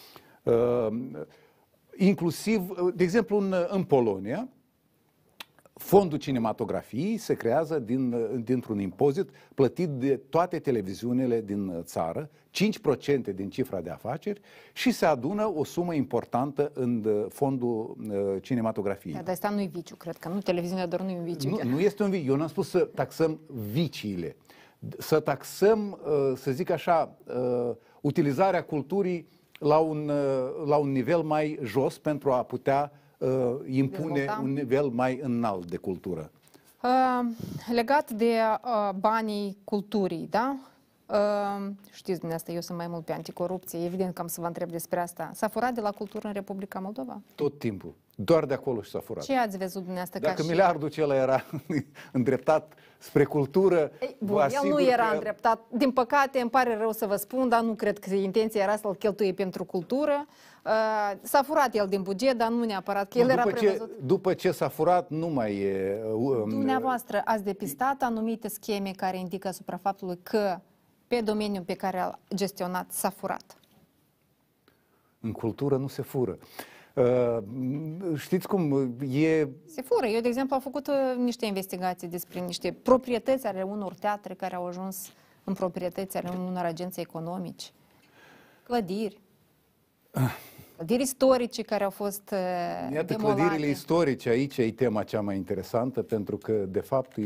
Inclusiv, de exemplu, în Polonia, fondul cinematografiei se creează dintr-un impozit plătit de toate televiziunile din țară, 5% din cifra de afaceri, și se adună o sumă importantă în fondul cinematografiei. Dar asta nu e viciu, cred că nu, televiziunea doar nu e un viciu. Nu este un viciu. Eu n-am spus să taxăm viciile. Să taxăm, să zic așa, utilizarea culturii la un nivel mai jos pentru a putea impune un nivel mai înalt de cultură. Legat de banii culturii, da? Știți dumneavoastră, eu sunt mai mult pe anticorupție, evident că am să vă întreb despre asta. S-a furat de la cultură în Republica Moldova? Tot timpul. Doar de acolo și s-a furat. Ce ați văzut dumneavoastră Dacă ca și... miliardul acela era îndreptat spre cultură, Bun, el nu era îndreptat. Din păcate, îmi pare rău să vă spun, dar nu cred că intenția era să-l cheltuie pentru cultură. S-a furat el din buget, dar nu neapărat că el era prevăzut. După ce s-a furat, nu mai e... Dumneavoastră ați depistat anumite scheme care indică asupra faptului că pe domeniul pe care a gestionat s-a furat. În cultură nu se fură. Știți cum e... Se fură. Eu, de exemplu, am făcut niște investigații despre niște proprietăți ale unor teatre care au ajuns în proprietăți ale unor agenții economici. Clădiri. Clădiri istorice care au fost Iată, demolate. clădirile istorice, aici e tema cea mai interesantă, pentru că, de fapt,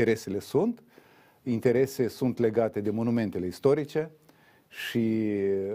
interese sunt legate de monumentele istorice și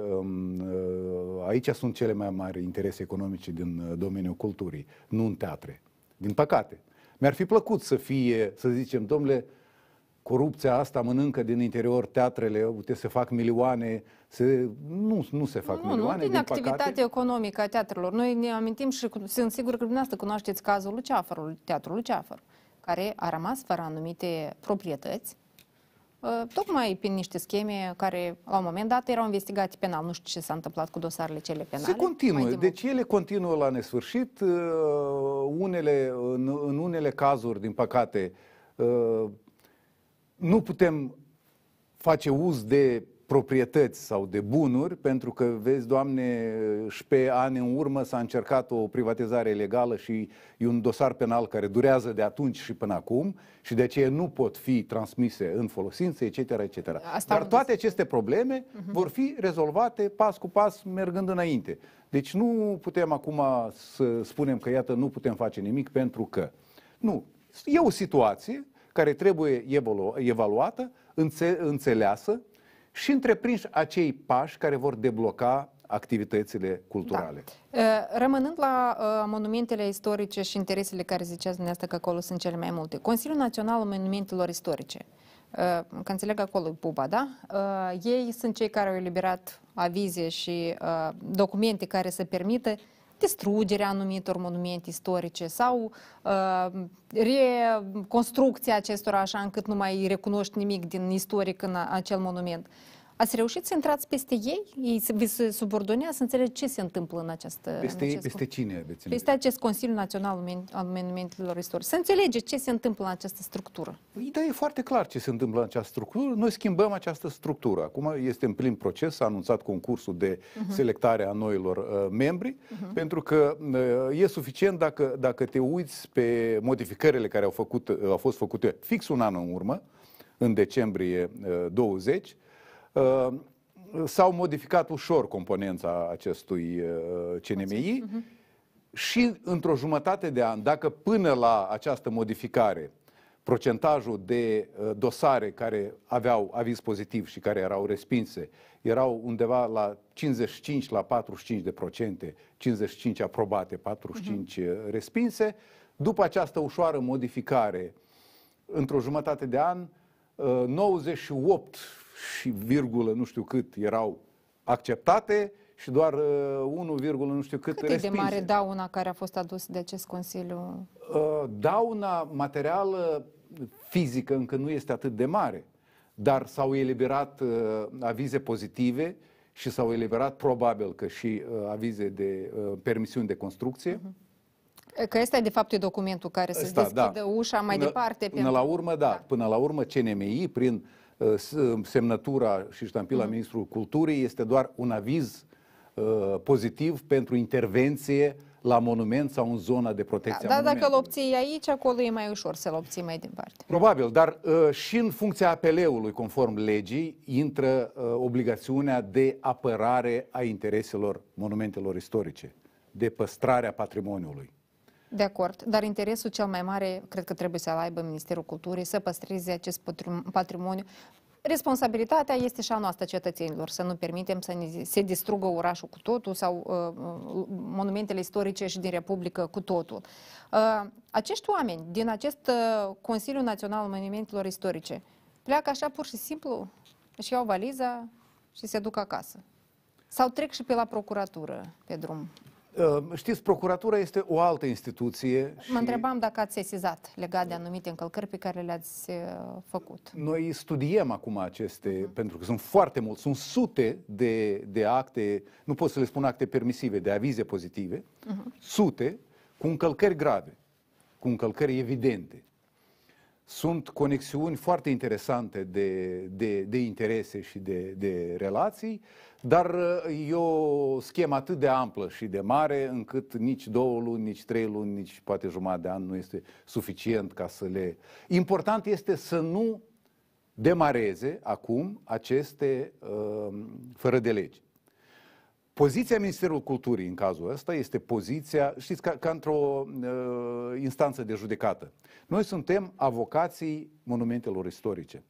aici sunt cele mai mari interese economice din domeniul culturii, nu în teatre. Din păcate. Mi-ar fi plăcut să fie, să zicem, domnule, corupția asta mănâncă din interior teatrele, uite, se fac milioane, nu se fac milioane, din activitatea economică a teatrelor. Noi ne amintim și sunt sigur că dumneavoastră cunoașteți cazul Luceafărului, Teatrul Luceafăr, care a rămas fără anumite proprietăți, tocmai prin niște scheme care, la un moment dat, erau investigate penal. Nu știu ce s-a întâmplat cu dosarele cele penale. Se continuă. Deci ele continuă la nesfârșit. În unele cazuri, din păcate, nu putem face uz de proprietăți sau de bunuri, pentru că, vezi, Doamne, și pe ani în urmă s-a încercat o privatizare ilegală și e un dosar penal care durează de atunci și până acum și de aceea nu pot fi transmise în folosință, etc., etc. Dar toate aceste probleme vor fi rezolvate pas cu pas, mergând înainte. Deci nu putem acum să spunem că, iată, nu putem face nimic pentru că. Nu. E o situație care trebuie evaluată, înțeleasă și întreprinși acei pași care vor debloca activitățile culturale. Da. Rămânând la monumentele istorice și interesele care ziceați dumneavoastră că acolo sunt cele mai multe, Consiliul Național al Monumentelor Istorice, că înțeleg acolo e PUBA, da? Ei sunt cei care au eliberat avize și documente care să permită distrugerea anumitor monumente istorice sau reconstrucția acestora așa încât nu mai recunoști nimic din istoric în acel monument. Ați reușit să intrați peste ei? Ei vi se subordonează să înțelegeți ce se întâmplă în această... Peste cine? Peste acest Consiliu Național al Monumentelor Istorice. Să înțelegeți ce se întâmplă în această structură. Da, e foarte clar ce se întâmplă în această structură. Noi schimbăm această structură. Acum este în plin proces, s-a anunțat concursul de selectare a noilor membri, pentru că e suficient dacă te uiți pe modificările care au fost făcute fix un an în urmă, în decembrie 20, s-au modificat ușor componența acestui CNMI și într-o jumătate de an, dacă până la această modificare procentajul de dosare care aveau aviz pozitiv și care erau respinse erau undeva la 55 la 45%, 55 aprobate, 45 respinse, după această ușoară modificare, într-o jumătate de an, 98 și virgulă nu știu cât erau acceptate și doar 1, nu știu cât respinse. Cât e de mare dauna care a fost adusă de acest Consiliu? Dauna materială fizică încă nu este atât de mare, dar s-au eliberat avize pozitive și s-au eliberat probabil că și avize de permisiuni de construcție. Că ăsta e de fapt documentul care să-ți deschidă ușa mai departe. Până la urmă, da. Până la urmă, CNMI, prin semnătura și ștampila Ministrului Culturii, este doar un aviz pozitiv pentru intervenție la monument sau în zona de protecție a monumentului. Dacă îl obții aici, acolo e mai ușor să-l obții mai departe. Probabil, dar și în funcția apeleului, conform legii, intră obligațiunea de apărare a intereselor monumentelor istorice, de păstrarea patrimoniului. De acord, dar interesul cel mai mare cred că trebuie să-l aibă Ministerul Culturii, să păstreze acest patrimoniu. Responsabilitatea este și a noastră, cetățenilor, să nu permitem să se distrugă orașul cu totul sau monumentele istorice și din Republică cu totul. Acești oameni din acest Consiliu Național al Monumentelor Istorice pleacă așa pur și simplu? își iau valiza și se duc acasă. Sau trec și pe la procuratură pe drum. Știți, procuratura este o altă instituție. Mă întrebam dacă ați sesizat legat de anumite încălcări pe care le-ați făcut. Noi studiem acum aceste, pentru că sunt foarte mulți, sunt sute de acte, nu pot să le spun acte permisive, de avize pozitive, sute cu încălcări grave, cu încălcări evidente. Sunt conexiuni foarte interesante de interese și de relații, dar e o schemă atât de amplă și de mare încât nici 2 luni, nici 3 luni, nici poate jumătate de an nu este suficient ca să le... Important este să nu demareze acum aceste fără de legi. Poziția Ministerului Culturii în cazul ăsta este poziția, știți, ca într-o instanță de judecată. Noi suntem avocații monumentelor istorice.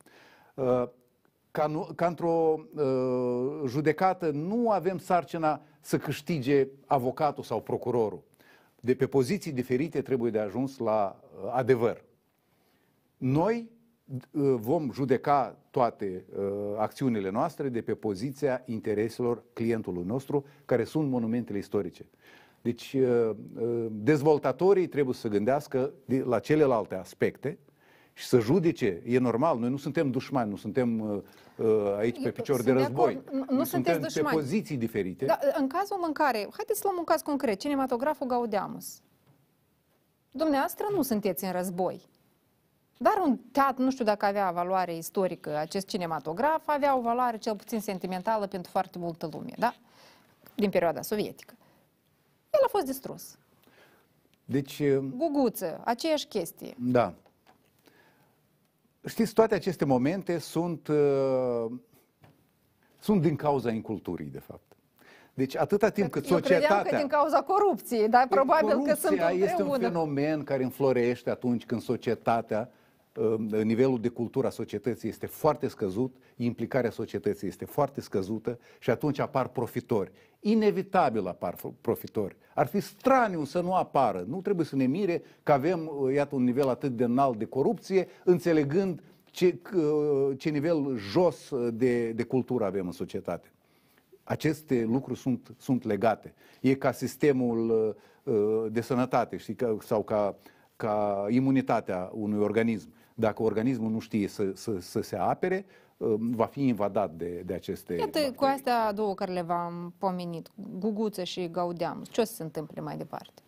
Ca într-o judecată nu avem sarcina să câștige avocatul sau procurorul. De pe poziții diferite trebuie de ajuns la adevăr. Noi vom judeca toate acțiunile noastre de pe poziția intereselor clientului nostru, care sunt monumentele istorice. Deci, dezvoltatorii trebuie să gândească la celelalte aspecte și să judece. E normal, noi nu suntem dușmani, nu suntem aici pe picior de război. Nu sunteți dușmani. Pe poziții diferite. Da, în cazul în care, haideți să luăm un caz concret, cinematograful Gaudeamus. Dumneavoastră nu sunteți în război. Dar un teatru, nu știu dacă avea valoare istorică, acest cinematograf avea o valoare cel puțin sentimentală pentru foarte multă lume, da? Din perioada sovietică. El a fost distrus. Deci... Guguță, aceeași chestie. Da. Știți, toate aceste momente sunt din cauza inculturii, de fapt. Deci atâta timp cât societatea... Eu credeam că din cauza corupției, dar probabil că sunt împreună. Este un fenomen care înflorește atunci când societatea, nivelul de cultură a societății este foarte scăzut, implicarea societății este foarte scăzută și atunci apar profitori. Inevitabil apar profitori. Ar fi straniu să nu apară. Nu trebuie să ne mire că avem, iată, un nivel atât de înalt de corupție, înțelegând ce nivel jos de cultură avem în societate. Aceste lucruri sunt legate. E ca sistemul de sănătate, știi, sau ca imunitatea unui organism. Dacă organismul nu știe să se apere, va fi invadat de aceste Iată, bacterii. cu astea două care le v-am pomenit, Guguță și Gaudeamus, ce o să se întâmple mai departe?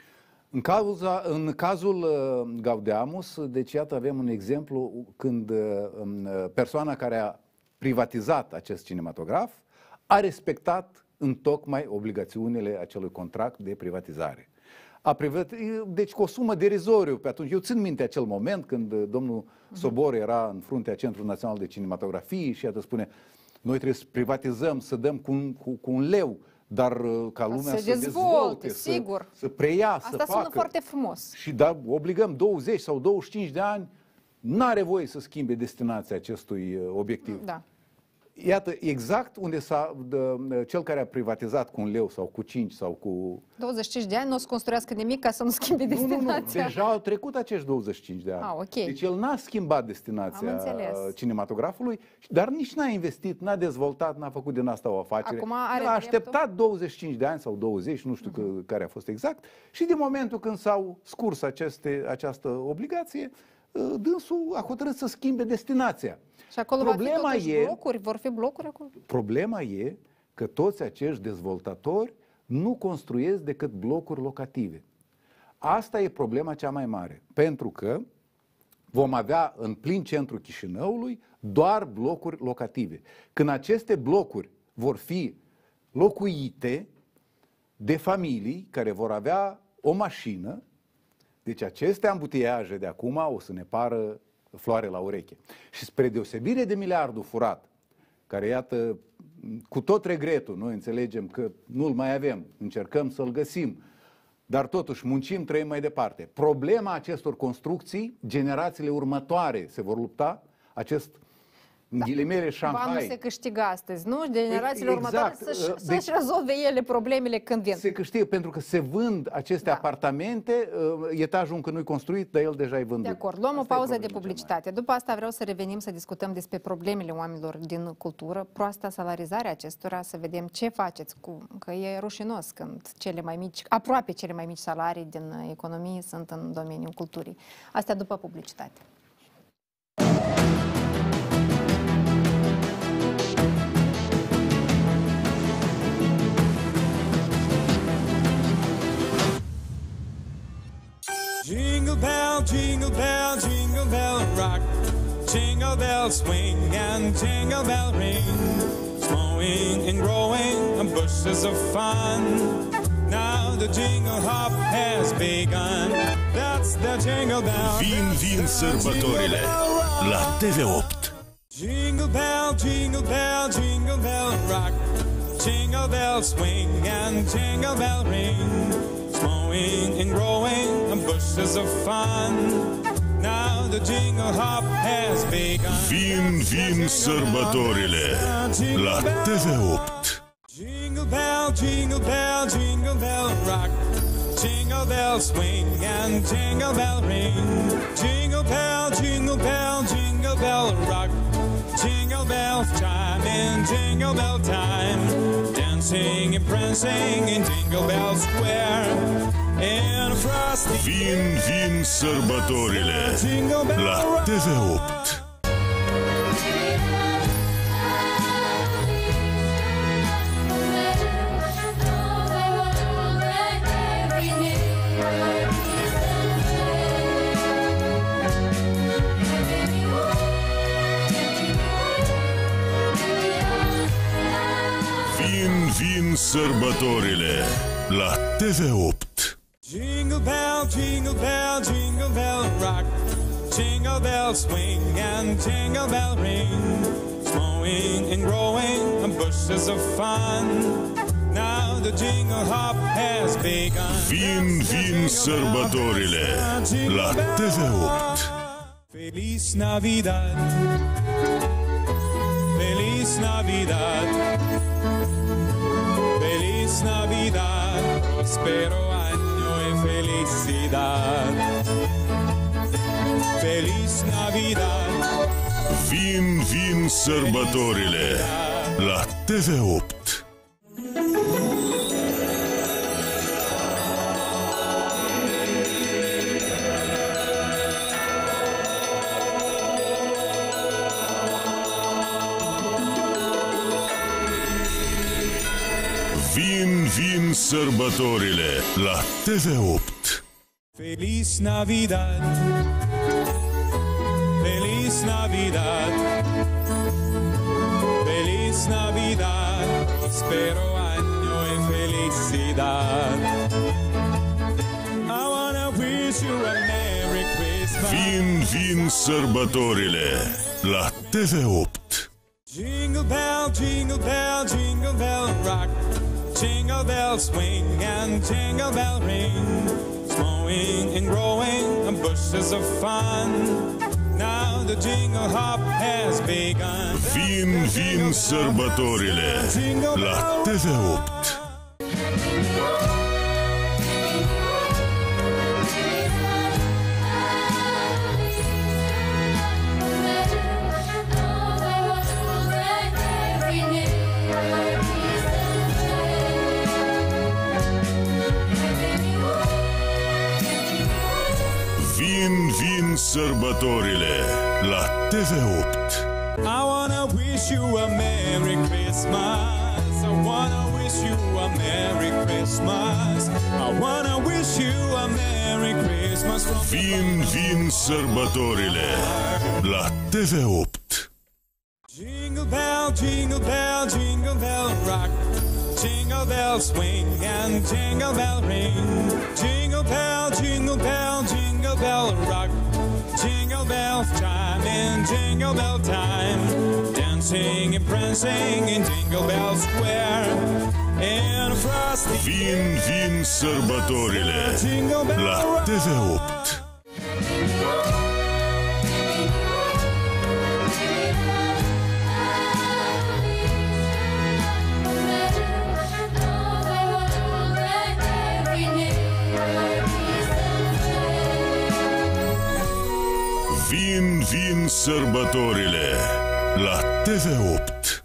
În cazul Gaudeamus, deci iată avem un exemplu când persoana care a privatizat acest cinematograf a respectat întocmai obligațiunile acelui contract de privatizare. Deci cu o sumă derizoriu pe atunci. Eu țin minte acel moment când domnul Sobor era în fruntea Centrului Național de Cinematografie și iată spune, noi trebuie să privatizăm, să dăm cu un leu, dar ca lumea să dezvolte, sigur. să preia, Asta să facă. sună foarte frumos. Și obligăm 20 sau 25 de ani, n-are voie să schimbe destinația acestui obiectiv. Da. Iată, exact unde cel care a privatizat cu 1 leu sau cu 5 sau cu... 25 de ani nu o să construiască nimic ca să nu schimbe destinația. Nu. Deja au trecut acești 25 de ani. Okay. Deci el n-a schimbat destinația cinematografului, dar nici n-a investit, n-a dezvoltat, n-a făcut din asta o afacere. El a așteptat 25 de ani sau 20, nu știu care a fost exact, și din momentul când s-au scurs această obligație, dânsul a hotărât să schimbe destinația. Și acolo vor fi blocuri acolo? Problema e că toți acești dezvoltatori nu construiesc decât blocuri locative. Asta e problema cea mai mare, pentru că vom avea în plin centru Chișinăului doar blocuri locative. Când aceste blocuri vor fi locuite de familii care vor avea o mașină, deci aceste ambuteiaje de acum o să ne pară floare la ureche. Și spre deosebire de miliardul furat, care iată, cu tot regretul, noi înțelegem că nu-l mai avem, încercăm să-l găsim, dar totuși muncim, trăim mai departe. Problema acestor construcții, generațiile următoare se vor lupta, acest în ghilimele Shanghai. Banul se câștigă astăzi, nu? Generațiile următoare Exact. să-și rezolve ele problemele când vin. Se câștigă pentru că se vând aceste apartamente, etajul încă nu-i construit, dar el deja e vândut. De acord, luăm o pauză de publicitate. După asta vreau să revenim să discutăm despre problemele oamenilor din cultură, proasta salarizare a acestora, să vedem ce faceți că e rușinos când aproape cele mai mici salarii din economie sunt în domeniul culturii. Astea după publicitate. Jingle bell, jingle bell, jingle bell rock. Jingle bells swing and jingle bell ring. Snowing and growing and bushes of fun. Now the jingle hop has begun. That's the jingle bell. Vin sărbătorile la TV8. Jingle bell, jingle bell, jingle bell rock. Jingle bells swing and jingle bell ring. Snowing and growing and bushes of fun. Now the jingle hop has begun. Vin sărbătorile la TV8. Jingle bell, jingle bell, jingle bell rock. Jingle bells swing and jingle bell ring. Jingle bell, jingle bell, jingle bell rock. Jingle bells chime in jingle bell time. Dancing and prancing in Jingle Bell Square. In frosty Vin sărbătorile la TV8. Vin sărbătorile la TV8. Jingle bell, jingle bell, jingle bell rock. Jingle bell swing and jingle bell ring. Snowing and growing and bushes of fun. Now the jingle hop has begun. Vin sărbătorile la TV8. Feliz Navidad. Feliz Navidad. Feliz Navidad, prospero año y felicidad. Feliz Navidad. Vin sărbătorile la TV8. Vin sărbătorile la TV8. Feliz Navidad. Feliz Navidad. Feliz Navidad. Prospero año y felicidad. I wanna wish you a Merry Christmas. Vin sărbătorile la TV8. Jingle bell, jingle bell, jingle bell rock. Jingle bells swing and jingle bell ring. Snowing and growing and bushes of fun. Now the jingle hop has begun. Vin sărbătorile la TV8. Vin sărbătorile la TV8. I wanna wish you a Merry Christmas. I wanna wish you a Merry Christmas. I wanna wish you a Merry Christmas. Vin sărbătorile la TV8. Jingle bell, jingle bell, jingle bell rock. Jingle bells swing and jingle bell ring. Jingle bell, jingle bell, jingle bell rock. Jingle bells chime in jingle bell time. Dancing and prancing in Jingle Bell Square. In frosty Vin sărbătorile la TV8. vin sărbătorile la TV8.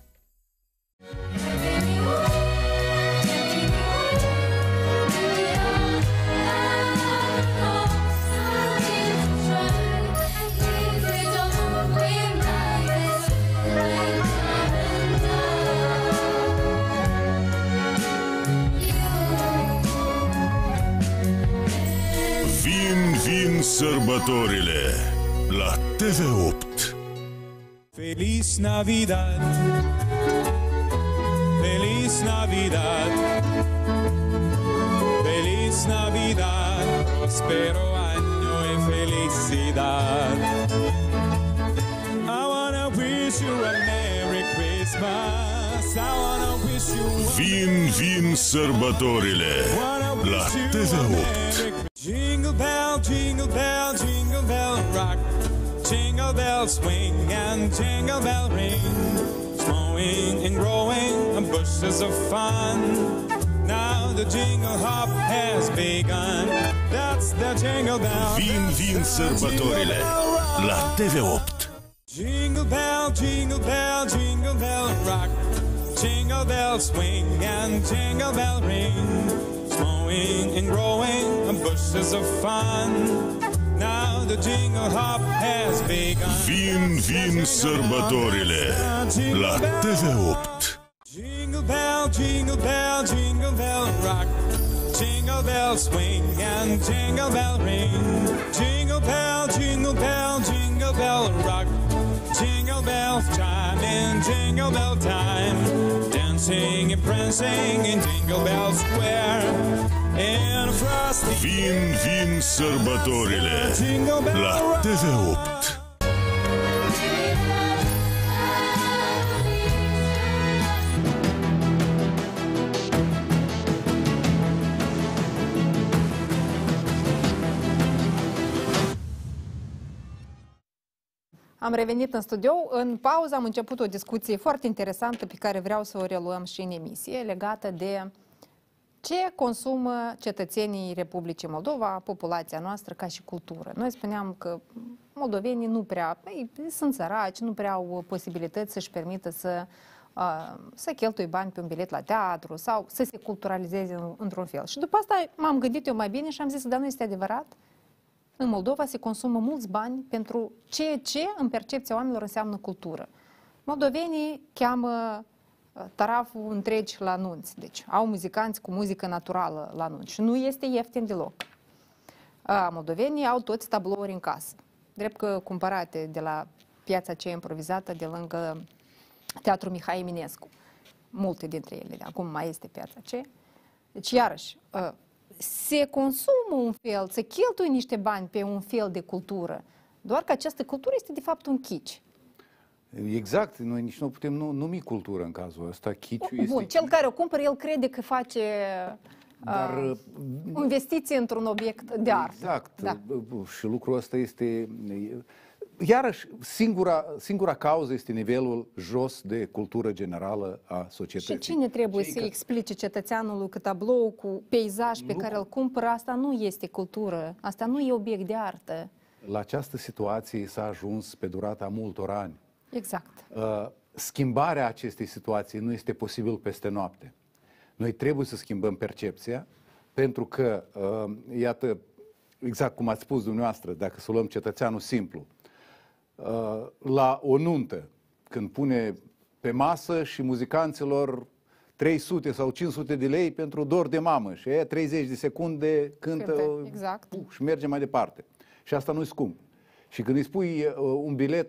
Vin sărbătorile la TV8. Feliz Navidad, Feliz Navidad, Feliz Navidad, prospero año y felicidad. I wanna wish you a Merry Christmas, I wanna wish you a Vin sărbătorile la TV8. Jingle bell, jingle bell, jingle bell rock. Jingle bells swing and jingle bell ring. Snowing and growing and bushes of fun. Now the jingle hop has begun. That's the jingle bell. Vin sărbătorile la TV8. Jingle bell, jingle bell, jingle bell rock. Jingle bells swing and jingle bell ring. Snowing and growing and bushes of fun. Now the jingle hop has begun. Vin sărbătorile la TV8. Jingle bell, jingle bell, jingle bell rock. Jingle bells swing and jingle bell ring. Jingle bell, jingle bell, jingle bell rock. Jingle bells chime in jingle bell time. Dancing and prancing in Jingle Bell Square. In frosty Vin sărbătorile la TV8. Am revenit în studio. În pauză am început o discuție foarte interesantă pe care vreau să o reluăm și în emisie, legată de ce consumă cetățenii Republicii Moldova, populația noastră, ca și cultură. Noi spuneam că moldovenii nu prea, sunt săraci, nu prea au posibilități să-și permită să cheltui bani pe un bilet la teatru sau să se culturalizeze într-un fel. Și după asta m-am gândit eu mai bine și am zis, dar nu este adevărat? În Moldova se consumă mulți bani pentru ceea ce în percepția oamenilor înseamnă cultură. Moldovenii cheamă taraful întregi la anunți, deci au muzicanți cu muzică naturală la anunți și nu este ieftin deloc. Moldovenii au toți tablouri în casă, drept că cumpărate de la piața aceea improvizată de lângă Teatrul Mihai Eminescu. Multe dintre ele, acum mai este piața aceea. Deci, iarăși, se consumă un fel, se cheltuie niște bani pe un fel de cultură, doar că această cultură este de fapt un chici. Exact, noi nici nu putem numi cultură în cazul ăsta, chiciul este... Bun, cel care o cumpără, el crede că face investiție într-un obiect de artă. Exact, da. Și lucrul ăsta este... Iarăși, singura cauză este nivelul jos de cultură generală a societății. Și cine trebuie să explice cetățeanului că tablou cu peisaj pe care îl cumpără, asta nu este cultură, asta nu e obiect de artă. La această situație s-a ajuns pe durata multor ani. Exact. Schimbarea acestei situații nu este posibil peste noapte. Noi trebuie să schimbăm percepția, pentru că, iată, exact cum ați spus dumneavoastră, dacă să luăm cetățeanul simplu, la o nuntă, când pune pe masă și muzicanților 300 sau 500 de lei pentru dor de mamă și aia 30 de secunde cântă exact. Și merge mai departe. Și asta nu-i scump. Și când îi spui un bilet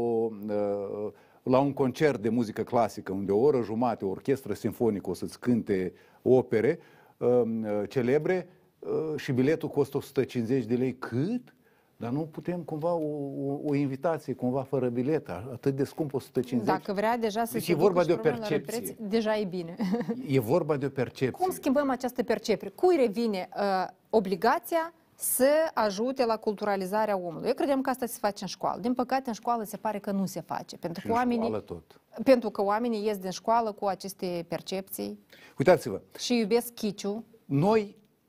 la un concert de muzică clasică, unde o oră jumate o orchestră simfonică o să-ți cânte opere celebre și biletul costă 150 de lei, cât? Dar nu putem cumva o invitație, cumva fără bilet, atât de scump 150. Dacă vrea deja să se vorba de o percepție. Deja e bine. E vorba de o percepție. Cum schimbăm această percepție? Cui revine obligația să ajute la culturalizarea omului? Eu credem că asta se face în școală. Din păcate, în școală se pare că nu se face. Pentru că oamenii ies din școală cu aceste percepții. Uitați-vă. Și iubesc chiciul. Noi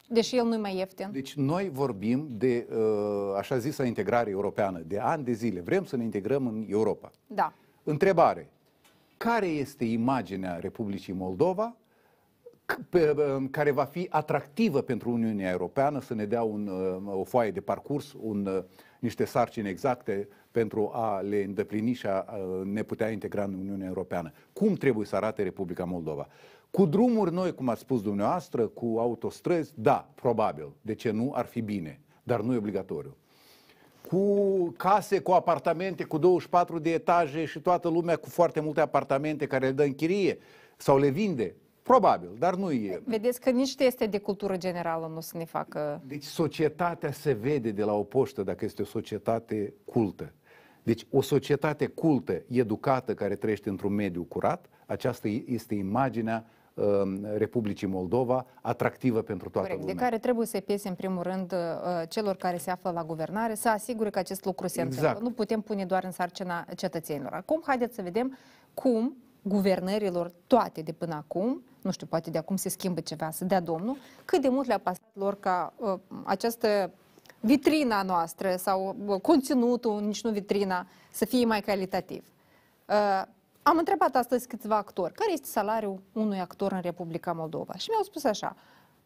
Deși el nu-i mai ieftin. Deci noi vorbim de așa zisa integrare europeană, de ani de zile. Vrem să ne integrăm în Europa. Da. Întrebare. Care este imaginea Republicii Moldova care va fi atractivă pentru Uniunea Europeană să ne dea o foaie de parcurs, niște sarcini exacte pentru a le îndeplini și a ne putea integra în Uniunea Europeană? Cum trebuie să arate Republica Moldova? Cu drumuri noi, cum ați spus dumneavoastră, cu autostrăzi, da, probabil. De ce nu? Ar fi bine, dar nu e obligatoriu. Cu case, cu apartamente, cu 24 de etaje și toată lumea cu foarte multe apartamente care le dă în chirie sau le vinde, probabil, dar nu e. Vedeți că nici teste de cultură generală nu să ne facă... Deci societatea se vede de la o poștă dacă este o societate cultă. Deci o societate cultă, educată, care trăiește într-un mediu curat, aceasta este imaginea Republicii Moldova, atractivă pentru toată lumea. De care trebuie să pese în primul rând celor care se află la guvernare să asigure că acest lucru se întâmplă. Nu putem pune doar în sarcina cetățenilor. Acum haideți să vedem cum guvernărilor toate de până acum, nu știu, poate de acum se schimbă ceva, să dea Domnul, cât de mult le-a pasat lor ca această vitrina noastră sau conținutul, nici nu vitrina, să fie mai calitativ. Am întrebat astăzi câțiva actori, care este salariul unui actor în Republica Moldova? Și mi-au spus așa,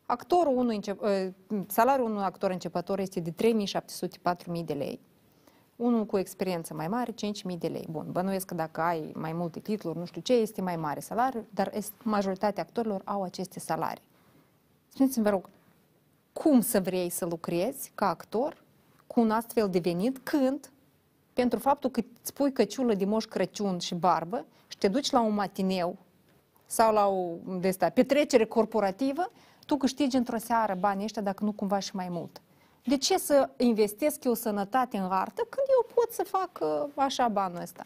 salariul unui actor începător este de 3.704.000 de lei. Unul cu experiență mai mare, 5.000 de lei. Bun, bănuiesc că dacă ai mai multe titluri, nu știu ce, este mai mare salariu, dar majoritatea actorilor au aceste salarii. Spuneți-mi, vă rog, cum să vrei să lucrezi ca actor cu un astfel de venit când, pentru faptul că îți pui căciulă de Moș Crăciun și barbă și te duci la un matineu sau la o petrecere corporativă, tu câștigi într-o seară banii ăștia, dacă nu cumva și mai mult. De ce să investesc eu sănătate în artă când eu pot să fac așa banul ăsta?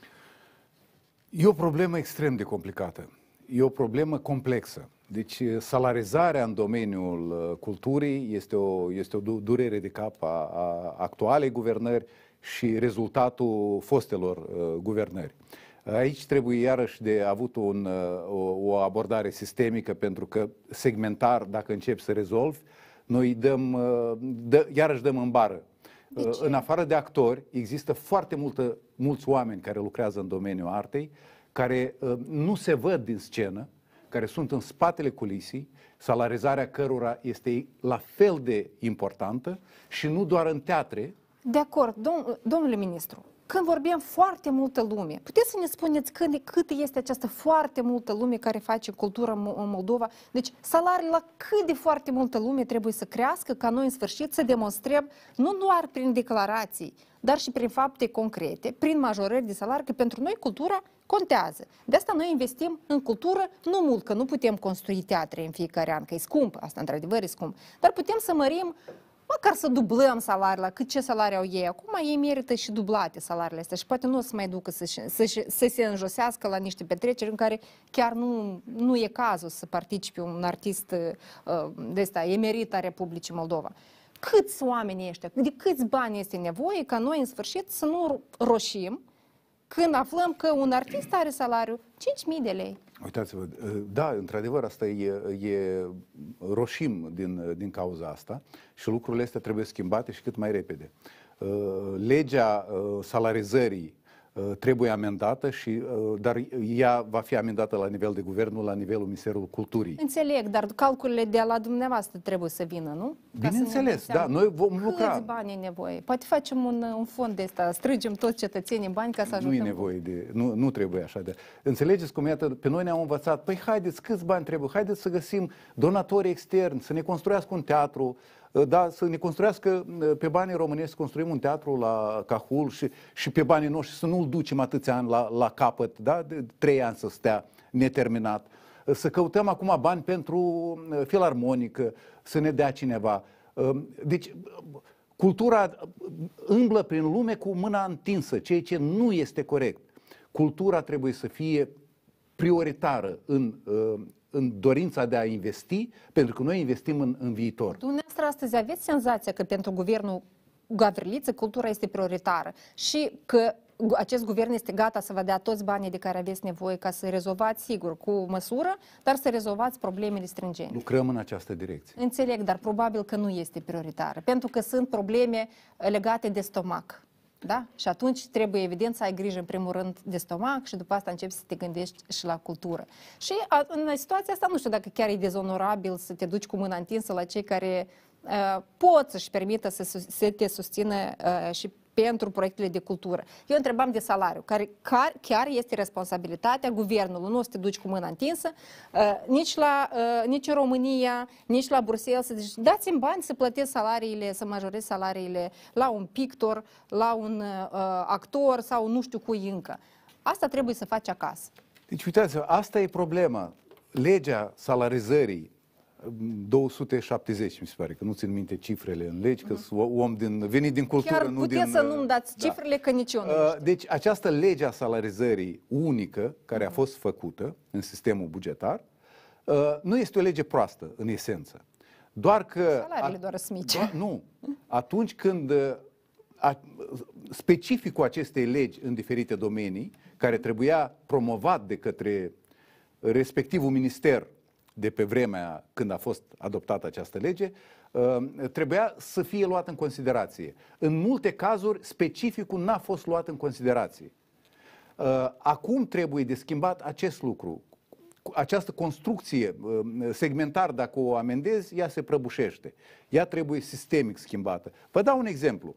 E o problemă extrem de complicată. E o problemă complexă. Deci salarizarea în domeniul culturii este o durere de cap a actualei guvernări și rezultatul fostelor guvernări. Aici trebuie iarăși de avut o abordare sistemică, pentru că segmentar, dacă începi să rezolvi, noi iarăși dăm în bară. În afară de actori, există foarte mulți oameni care lucrează în domeniul artei, care nu se văd din scenă, care sunt în spatele culisii, salarizarea cărora este la fel de importantă și nu doar în teatre. De acord, domnule ministru, când vorbim foarte multă lume, puteți să ne spuneți cât este această foarte multă lume care face cultură în Moldova? Deci salariile la cât de foarte multă lume trebuie să crească ca noi în sfârșit să demonstrăm, nu doar prin declarații, dar și prin fapte concrete, prin majorări de salarii, că pentru noi cultura contează. De asta noi investim în cultură, nu mult, că nu putem construi teatre în fiecare an, că e scump, asta într-adevăr e scump, dar putem să mărim, măcar să dublăm salariile, cât ce salarii au ei. Acum ei merită și dublate salariile astea și poate nu o să mai ducă să se înjosească la niște petreceri în care chiar nu e cazul să participe un artist de ăsta, emerit a Republicii Moldova. Câți oameni ăștia, de câți bani este nevoie ca noi în sfârșit să nu roșim când aflăm că un artist are salariu 5.000 de lei? Uitați-vă, da, într-adevăr, asta e roșim din cauza asta și lucrurile astea trebuie schimbate și cât mai repede. Legea salarizării trebuie amendată, dar ea va fi amendată la nivel de guvern, nu la nivelul Ministerului Culturii. Înțeleg, dar calculele de la dumneavoastră trebuie să vină, nu? Bineînțeles, da, noi vom lucra. Câți bani e nevoie? Poate facem un fond de ăsta, strângem toți cetățenii bani ca să ajutăm. Nu e nevoie nu trebuie așa de... Înțelegeți cum, iată, pe noi ne-au învățat, păi haideți, câți bani trebuie? Haideți să găsim donatori externi, să ne construiască un teatru, da, să ne construiască pe banii românești, să construim un teatru la Cahul și pe banii noștri să nu-l ducem atâția ani la capăt, da, de 3 ani să stea neterminat. Să căutăm acum bani pentru filarmonică, să ne dea cineva. Deci, cultura îmblă prin lume cu mâna întinsă, ceea ce nu este corect. Cultura trebuie să fie prioritară în dorința de a investi, pentru că noi investim în viitor. Dumneavoastră astăzi aveți senzația că pentru guvernul Gavriliță cultura este prioritară și că acest guvern este gata să vă dea toți banii de care aveți nevoie ca să rezolvați, sigur, cu măsură, dar să rezolvați problemele stringente. Lucrăm în această direcție. Înțeleg, dar probabil că nu este prioritară, pentru că sunt probleme legate de stomac. Da? Și atunci trebuie, evident, să ai grijă, în primul rând, de stomac și după asta începi să te gândești și la cultură. Și în situația asta, nu știu dacă chiar e dezonorabil să te duci cu mâna întinsă la cei care pot să-și permită să te susțină și pentru proiectele de cultură. Eu întrebam de salariu, care chiar este responsabilitatea guvernului. Nu o să te duci cu mâna întinsă, nici în România, nici la Bruxelles, să zici, dați-mi bani să plătesc salariile, să majorez salariile la un pictor, la un actor sau nu știu cui încă. Asta trebuie să faci acasă. Deci, uitați-vă, asta e problema. Legea salarizării 270, mi se pare, că nu țin minte cifrele în legi, că sunt om venit din cultură, chiar nu puteți din... să nu-mi dați cifrele, că nici eu nu știu. Deci această lege a salarizării unică, care a fost făcută în sistemul bugetar, nu este o lege proastă, în esență. Doar că... Salariile doar sunt mici. Nu. Atunci când specificul acestei legi în diferite domenii, care trebuia promovat de către respectivul minister de pe vremea când a fost adoptată această lege, trebuia să fie luat în considerație. În multe cazuri, specificul n-a fost luat în considerație. Acum trebuie de schimbat acest lucru. Această construcție segmentar, dacă o amendezi, ea se prăbușește. Ea trebuie sistemic schimbată. Vă dau un exemplu.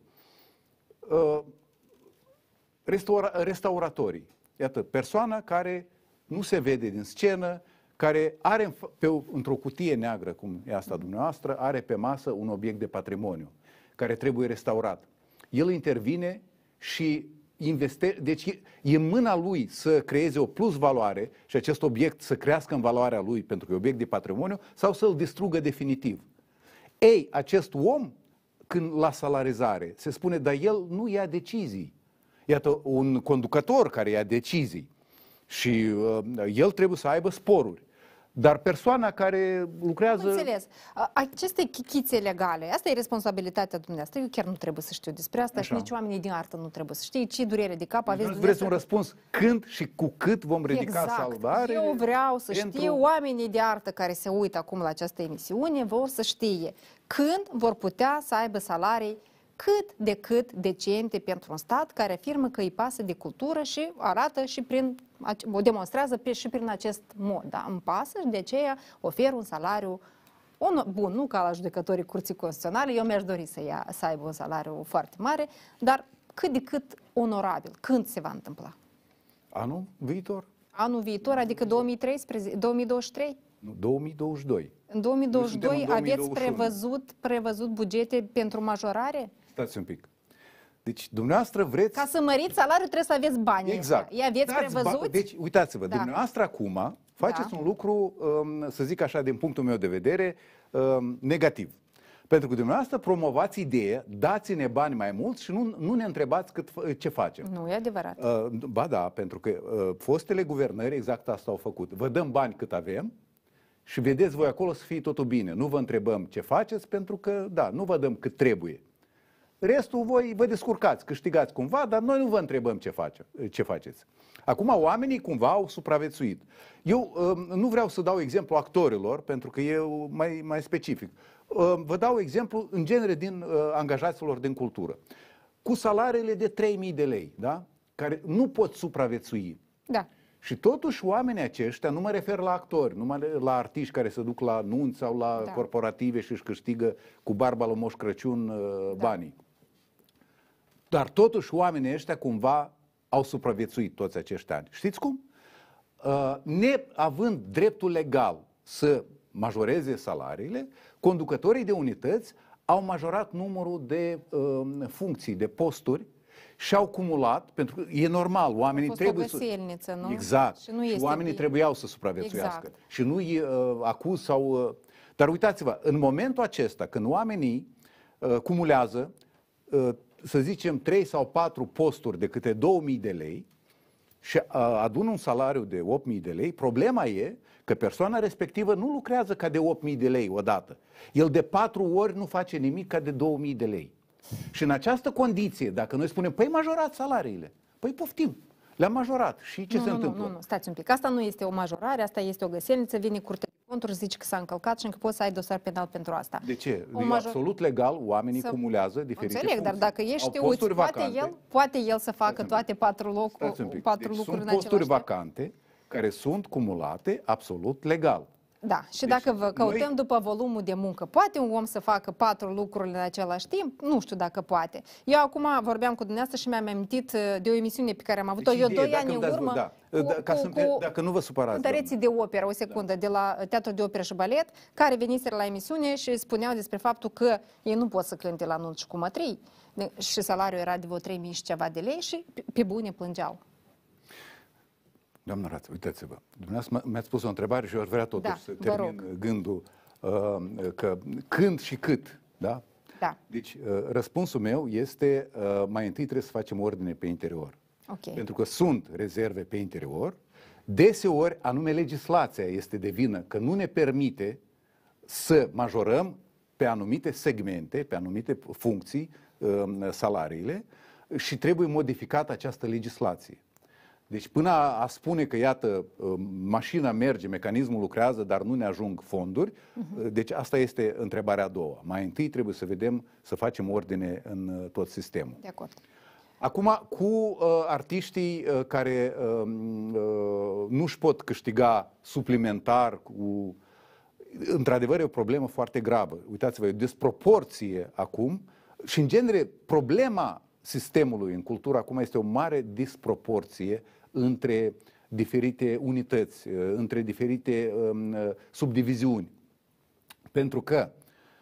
Restauratorii. Iată, persoana care nu se vede din scenă, care are într-o cutie neagră, cum e asta dumneavoastră, are pe masă un obiect de patrimoniu care trebuie restaurat. El intervine și investește, deci e în mâna lui să creeze o plus valoare și acest obiect să crească în valoarea lui pentru că e obiect de patrimoniu sau să-l distrugă definitiv. Ei, acest om, când la salarizare, se spune, dar el nu ia decizii. Iată, un conducător care ia decizii și el trebuie să aibă sporuri. Dar persoana care lucrează... Înțeles. Aceste chichițe legale, asta e responsabilitatea dumneavoastră. Eu chiar nu trebuie să știu despre asta. Așa. Și nici oamenii din artă nu trebuie să știe. Ce durere de cap aveți dumneavoastră. Vreți un răspuns când și cu cât vom ridica salvarele? Eu vreau să știu, oamenii de artă care se uită acum la această emisiune vor să știe când vor putea să aibă salarii cât de cât decente pentru un stat care afirmă că îi pasă de cultură și arată și o demonstrează și prin acest mod. Da? Îmi pasă și de aceea ofer un salariu bun, nu ca la judecătorii Curții Constituționale, eu mi-aș dori să aibă un salariu foarte mare, dar cât de cât onorabil. Când se va întâmpla? Anul viitor. Anul viitor, adică 2023? Nu, 2022. În 2022 aveți prevăzut bugete pentru majorare? Stați un pic. Deci, dumneavoastră vreți... Ca să măriți salariul trebuie să aveți bani. Exact. Ei aveți prevăzut? Deci, uitați-vă, dumneavoastră acum faceți un lucru, să zic așa, din punctul meu de vedere, negativ. Pentru că dumneavoastră promovați ideea, dați-ne bani mai mulți și nu ne întrebați ce facem. Nu, e adevărat. Ba da, pentru că fostele guvernări exact asta au făcut. Vă dăm bani cât avem și vedeți voi acolo să fie totul bine. Nu vă întrebăm ce faceți pentru că, da, nu vă dăm cât trebuie. Restul voi vă descurcați, câștigați cumva, dar noi nu vă întrebăm ce faceți. Acum oamenii cumva au supraviețuit. Eu nu vreau să dau exemplu actorilor, pentru că e mai specific. Vă dau exemplu în genere din angajaților din cultură. Cu salariile de 3.000 de lei, da? Care nu pot supraviețui. Da. Și totuși oamenii aceștia, nu mă refer la actori, numai la artiști care se duc la nunți sau la corporative și își câștigă cu barba la Moș Crăciun banii. Dar totuși oamenii ăștia cumva au supraviețuit toți acești ani. Știți cum? Neavând dreptul legal să majoreze salariile, conducătorii de unități au majorat numărul de funcții, de posturi și au cumulat, pentru că e normal, oamenii trebuie să... nu? Exact. Și oamenii trebuiau să supraviețuiască. Exact. Și nu-i acuz sau... Dar uitați-vă, în momentul acesta, când oamenii cumulează, să zicem, 3 sau 4 posturi de câte 2.000 de lei și adună un salariu de 8.000 de lei, problema e că persoana respectivă nu lucrează ca de 8.000 de lei odată. El de 4 ori nu face nimic ca de 2.000 de lei. Și în această condiție, dacă noi spunem, păi majorați salariile, Păi poftim, le-am majorat. Și ce se întâmplă? Nu, stați un pic. Asta nu este o majorare, asta este o găselniță, vine Curtea de Conturi, zice că s-a încălcat și încă poți să ai dosar penal pentru asta. De ce? Absolut legal, oamenii cumulează diferite funcții. Dar dacă ești uți, poate el să facă toate patru lucruri în același posturi vacante care sunt cumulate absolut legal. Da, și dacă vă căutăm după volumul de muncă, poate un om să facă 4 lucruri în același timp? Nu știu dacă poate. Eu acum vorbeam cu dumneavoastră și mi-am amintit de o emisiune pe care am avut-o eu 2 ani în urmă. Dacă nu vă supărați. Cântăreții de operă, o secundă, de la Teatrul de Operă și Balet, care veniseră la emisiune și spuneau despre faptul că ei nu pot să cânte la nunți și cu mătrii și salariul era de vreo 3.000 și ceva de lei și pe bune plângeau. Doamna Rață, uitați-vă, dumneavoastră mi-ați pus o întrebare și eu aș vrea totuși să termin gândul că când și cât, da? Da. Deci, răspunsul meu este, mai întâi trebuie să facem ordine pe interior. Okay. Pentru că sunt rezerve pe interior, deseori anume legislația este de vină că nu ne permite să majorăm pe anumite segmente, pe anumite funcții, salariile și trebuie modificată această legislație. Deci până a spune că, iată, mașina merge, mecanismul lucrează, dar nu ne ajung fonduri, deci asta este întrebarea a doua. Mai întâi trebuie să vedem, să facem ordine în tot sistemul. De acord. Acum, cu artiștii care nu își pot câștiga suplimentar, într-adevăr e o problemă foarte gravă. Uitați-vă, e o disproporție acum și, în genere, problema sistemului în cultură acum este o mare disproporție între diferite unități, între diferite subdiviziuni. Pentru că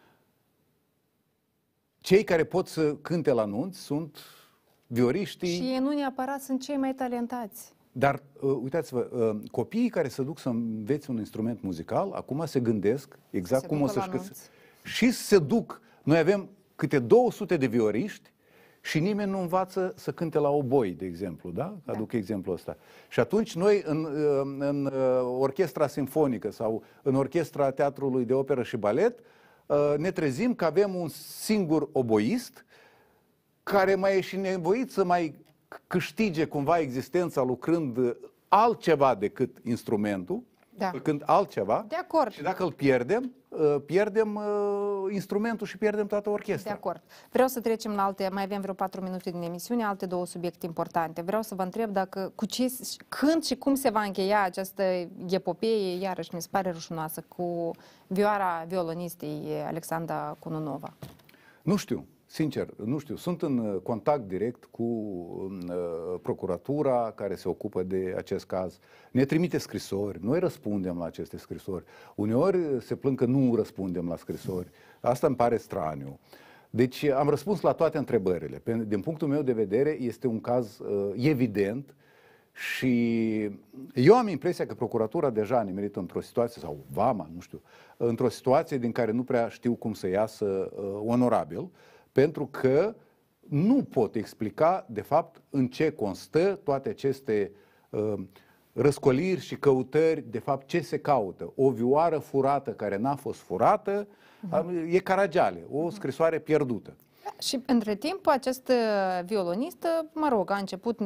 cei care pot să cânte la nunți sunt vioriștii... Și ei nu neapărat sunt cei mai talentați. Dar, uitați-vă, copiii care se duc să învețe un instrument muzical, acum se gândesc exact cum o să-și... Și se duc. Noi avem câte 200 de vioriști și nimeni nu învață să cânte la oboi, de exemplu, da? Aduc exemplul ăsta. Și atunci noi în orchestra simfonică sau în orchestra Teatrului de Operă și Balet ne trezim că avem un singur oboist care mai e și nevoit să mai câștige cumva existența lucrând altceva decât instrumentul, făcând altceva. De acord. Și dacă îl pierdem, pierdem instrumentul și pierdem toată orchestra. De acord. Vreau să trecem la alte, mai avem vreo 4 minute din emisiune, alte 2 subiecte importante. Vreau să vă întreb dacă, când și cum se va încheia această epopee, iarăși mi se pare rușinoasă, cu vioara violonistei Alexandra Cununova. Nu știu. Sincer, nu știu, sunt în contact direct cu procuratura care se ocupă de acest caz. Ne trimite scrisori, noi răspundem la aceste scrisori. Uneori se plâng că nu răspundem la scrisori. Asta îmi pare straniu. Deci am răspuns la toate întrebările. Din punctul meu de vedere este un caz evident și eu am impresia că procuratura deja ne merită într-o situație, sau vama, nu știu, într-o situație din care nu prea știu cum să iasă onorabil, pentru că nu pot explica, de fapt, în ce constă toate aceste răscoliri și căutări, de fapt, ce se caută. O vioară furată care n-a fost furată, e Caragiale, o scrisoare pierdută. Și între timp, acest violonist, mă rog, a început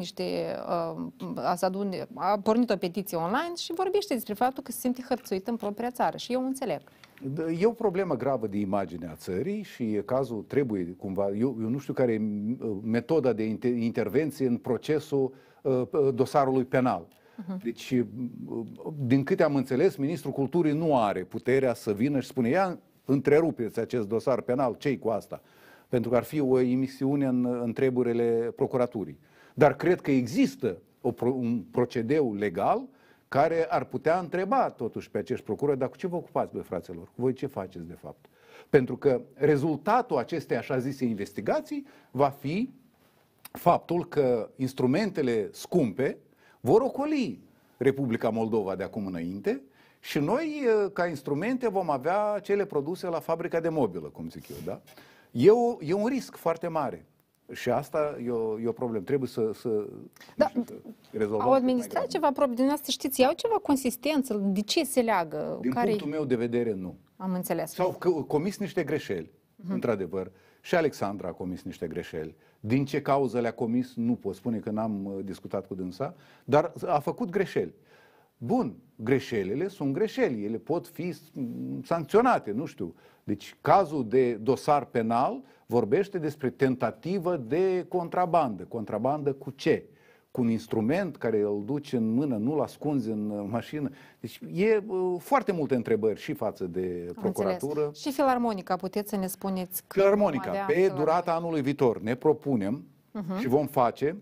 a pornit o petiție online și vorbește despre faptul că se simte hărțuit în propria țară și eu înțeleg. E o problemă gravă de imagine a țării și cazul trebuie cumva, eu nu știu care e metoda de intervenție în procesul dosarului penal. Deci, din câte am înțeles, Ministrul Culturii nu are puterea să vină și spune, ia, întrerupeți acest dosar penal, ce-i cu asta? Pentru că ar fi o imisiune în treburile procuraturii. Dar cred că există un procedeu legal care ar putea întreba totuși pe acești procurori, dar cu ce vă ocupați, bă, fraților? Voi ce faceți de fapt? Pentru că rezultatul acestei așa zise investigații va fi faptul că instrumentele scumpe vor ocoli Republica Moldova de acum înainte și noi, ca instrumente, vom avea cele produse la fabrica de mobilă, cum zic eu, da? E un risc foarte mare. Și asta e o problemă. Trebuie să rezolvăm. Au administrat ceva probleme din asta, știți, au ceva consistență? De ce se leagă? Din punctul meu de vedere, nu. Am înțeles. S-au comis niște greșeli. într-adevăr, și Alexandra a comis niște greșeli. Din ce cauză le-a comis, nu pot spune că n-am discutat cu dânsa, dar a făcut greșeli. Bun, greșelile sunt greșeli, ele pot fi sancționate, nu știu. Deci cazul de dosar penal vorbește despre tentativă de contrabandă. Contrabandă cu ce? Cu un instrument care îl duci în mână, nu-l ascunzi în mașină. Deci e foarte multe întrebări și față de procuratură. Înțeles. Și Filarmonica, puteți să ne spuneți? Filarmonica, pe durata anului viitor ne propunem și vom face,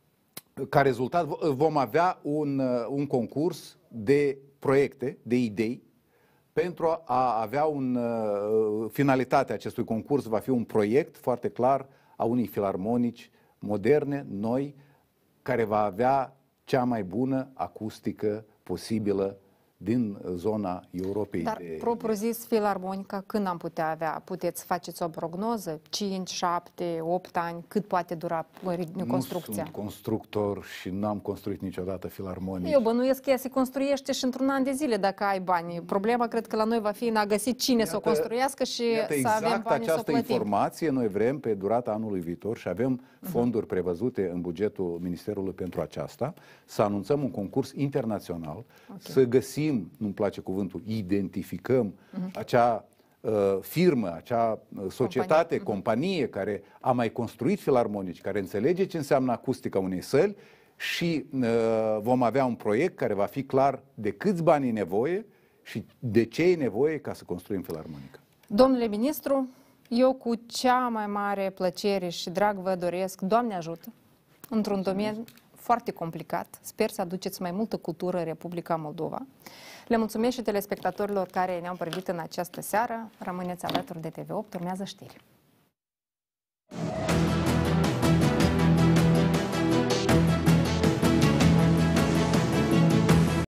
ca rezultat vom avea un concurs de proiecte, de idei, pentru a avea finalitatea acestui concurs va fi un proiect foarte clar a unei filarmonici moderne, noi, care va avea cea mai bună acustică posibilă din zona Europei. Dar, propriu-zis, Filarmonica, când am putea avea? Puteți faceți o prognoză? 5, 7, 8 ani? Cât poate dura construcția? Nu sunt constructor și n-am construit niciodată filarmonici. Eu bănuiesc că ea se construiește și într-un an de zile dacă ai bani. Problema cred că la noi va fi în a găsi cine să o construiască și să avem bani să o plătim. Această informație noi vrem pe durata anului viitor și avem fonduri prevăzute în bugetul Ministerului pentru aceasta, să anunțăm un concurs internațional, să găsim, nu-mi place cuvântul, identificăm acea firmă, acea societate, companie care a mai construit filarmonici, care înțelege ce înseamnă acustica unei săli și vom avea un proiect care va fi clar de câți bani e nevoie și de ce e nevoie ca să construim filarmonica. Domnule ministru, eu cu cea mai mare plăcere și drag vă doresc, Doamne ajută, într-un domeniu foarte complicat. Sper să aduceți mai multă cultură în Republica Moldova. Le mulțumesc și telespectatorilor care ne-au privit în această seară. Rămâneți alături de TV8, urmează știri.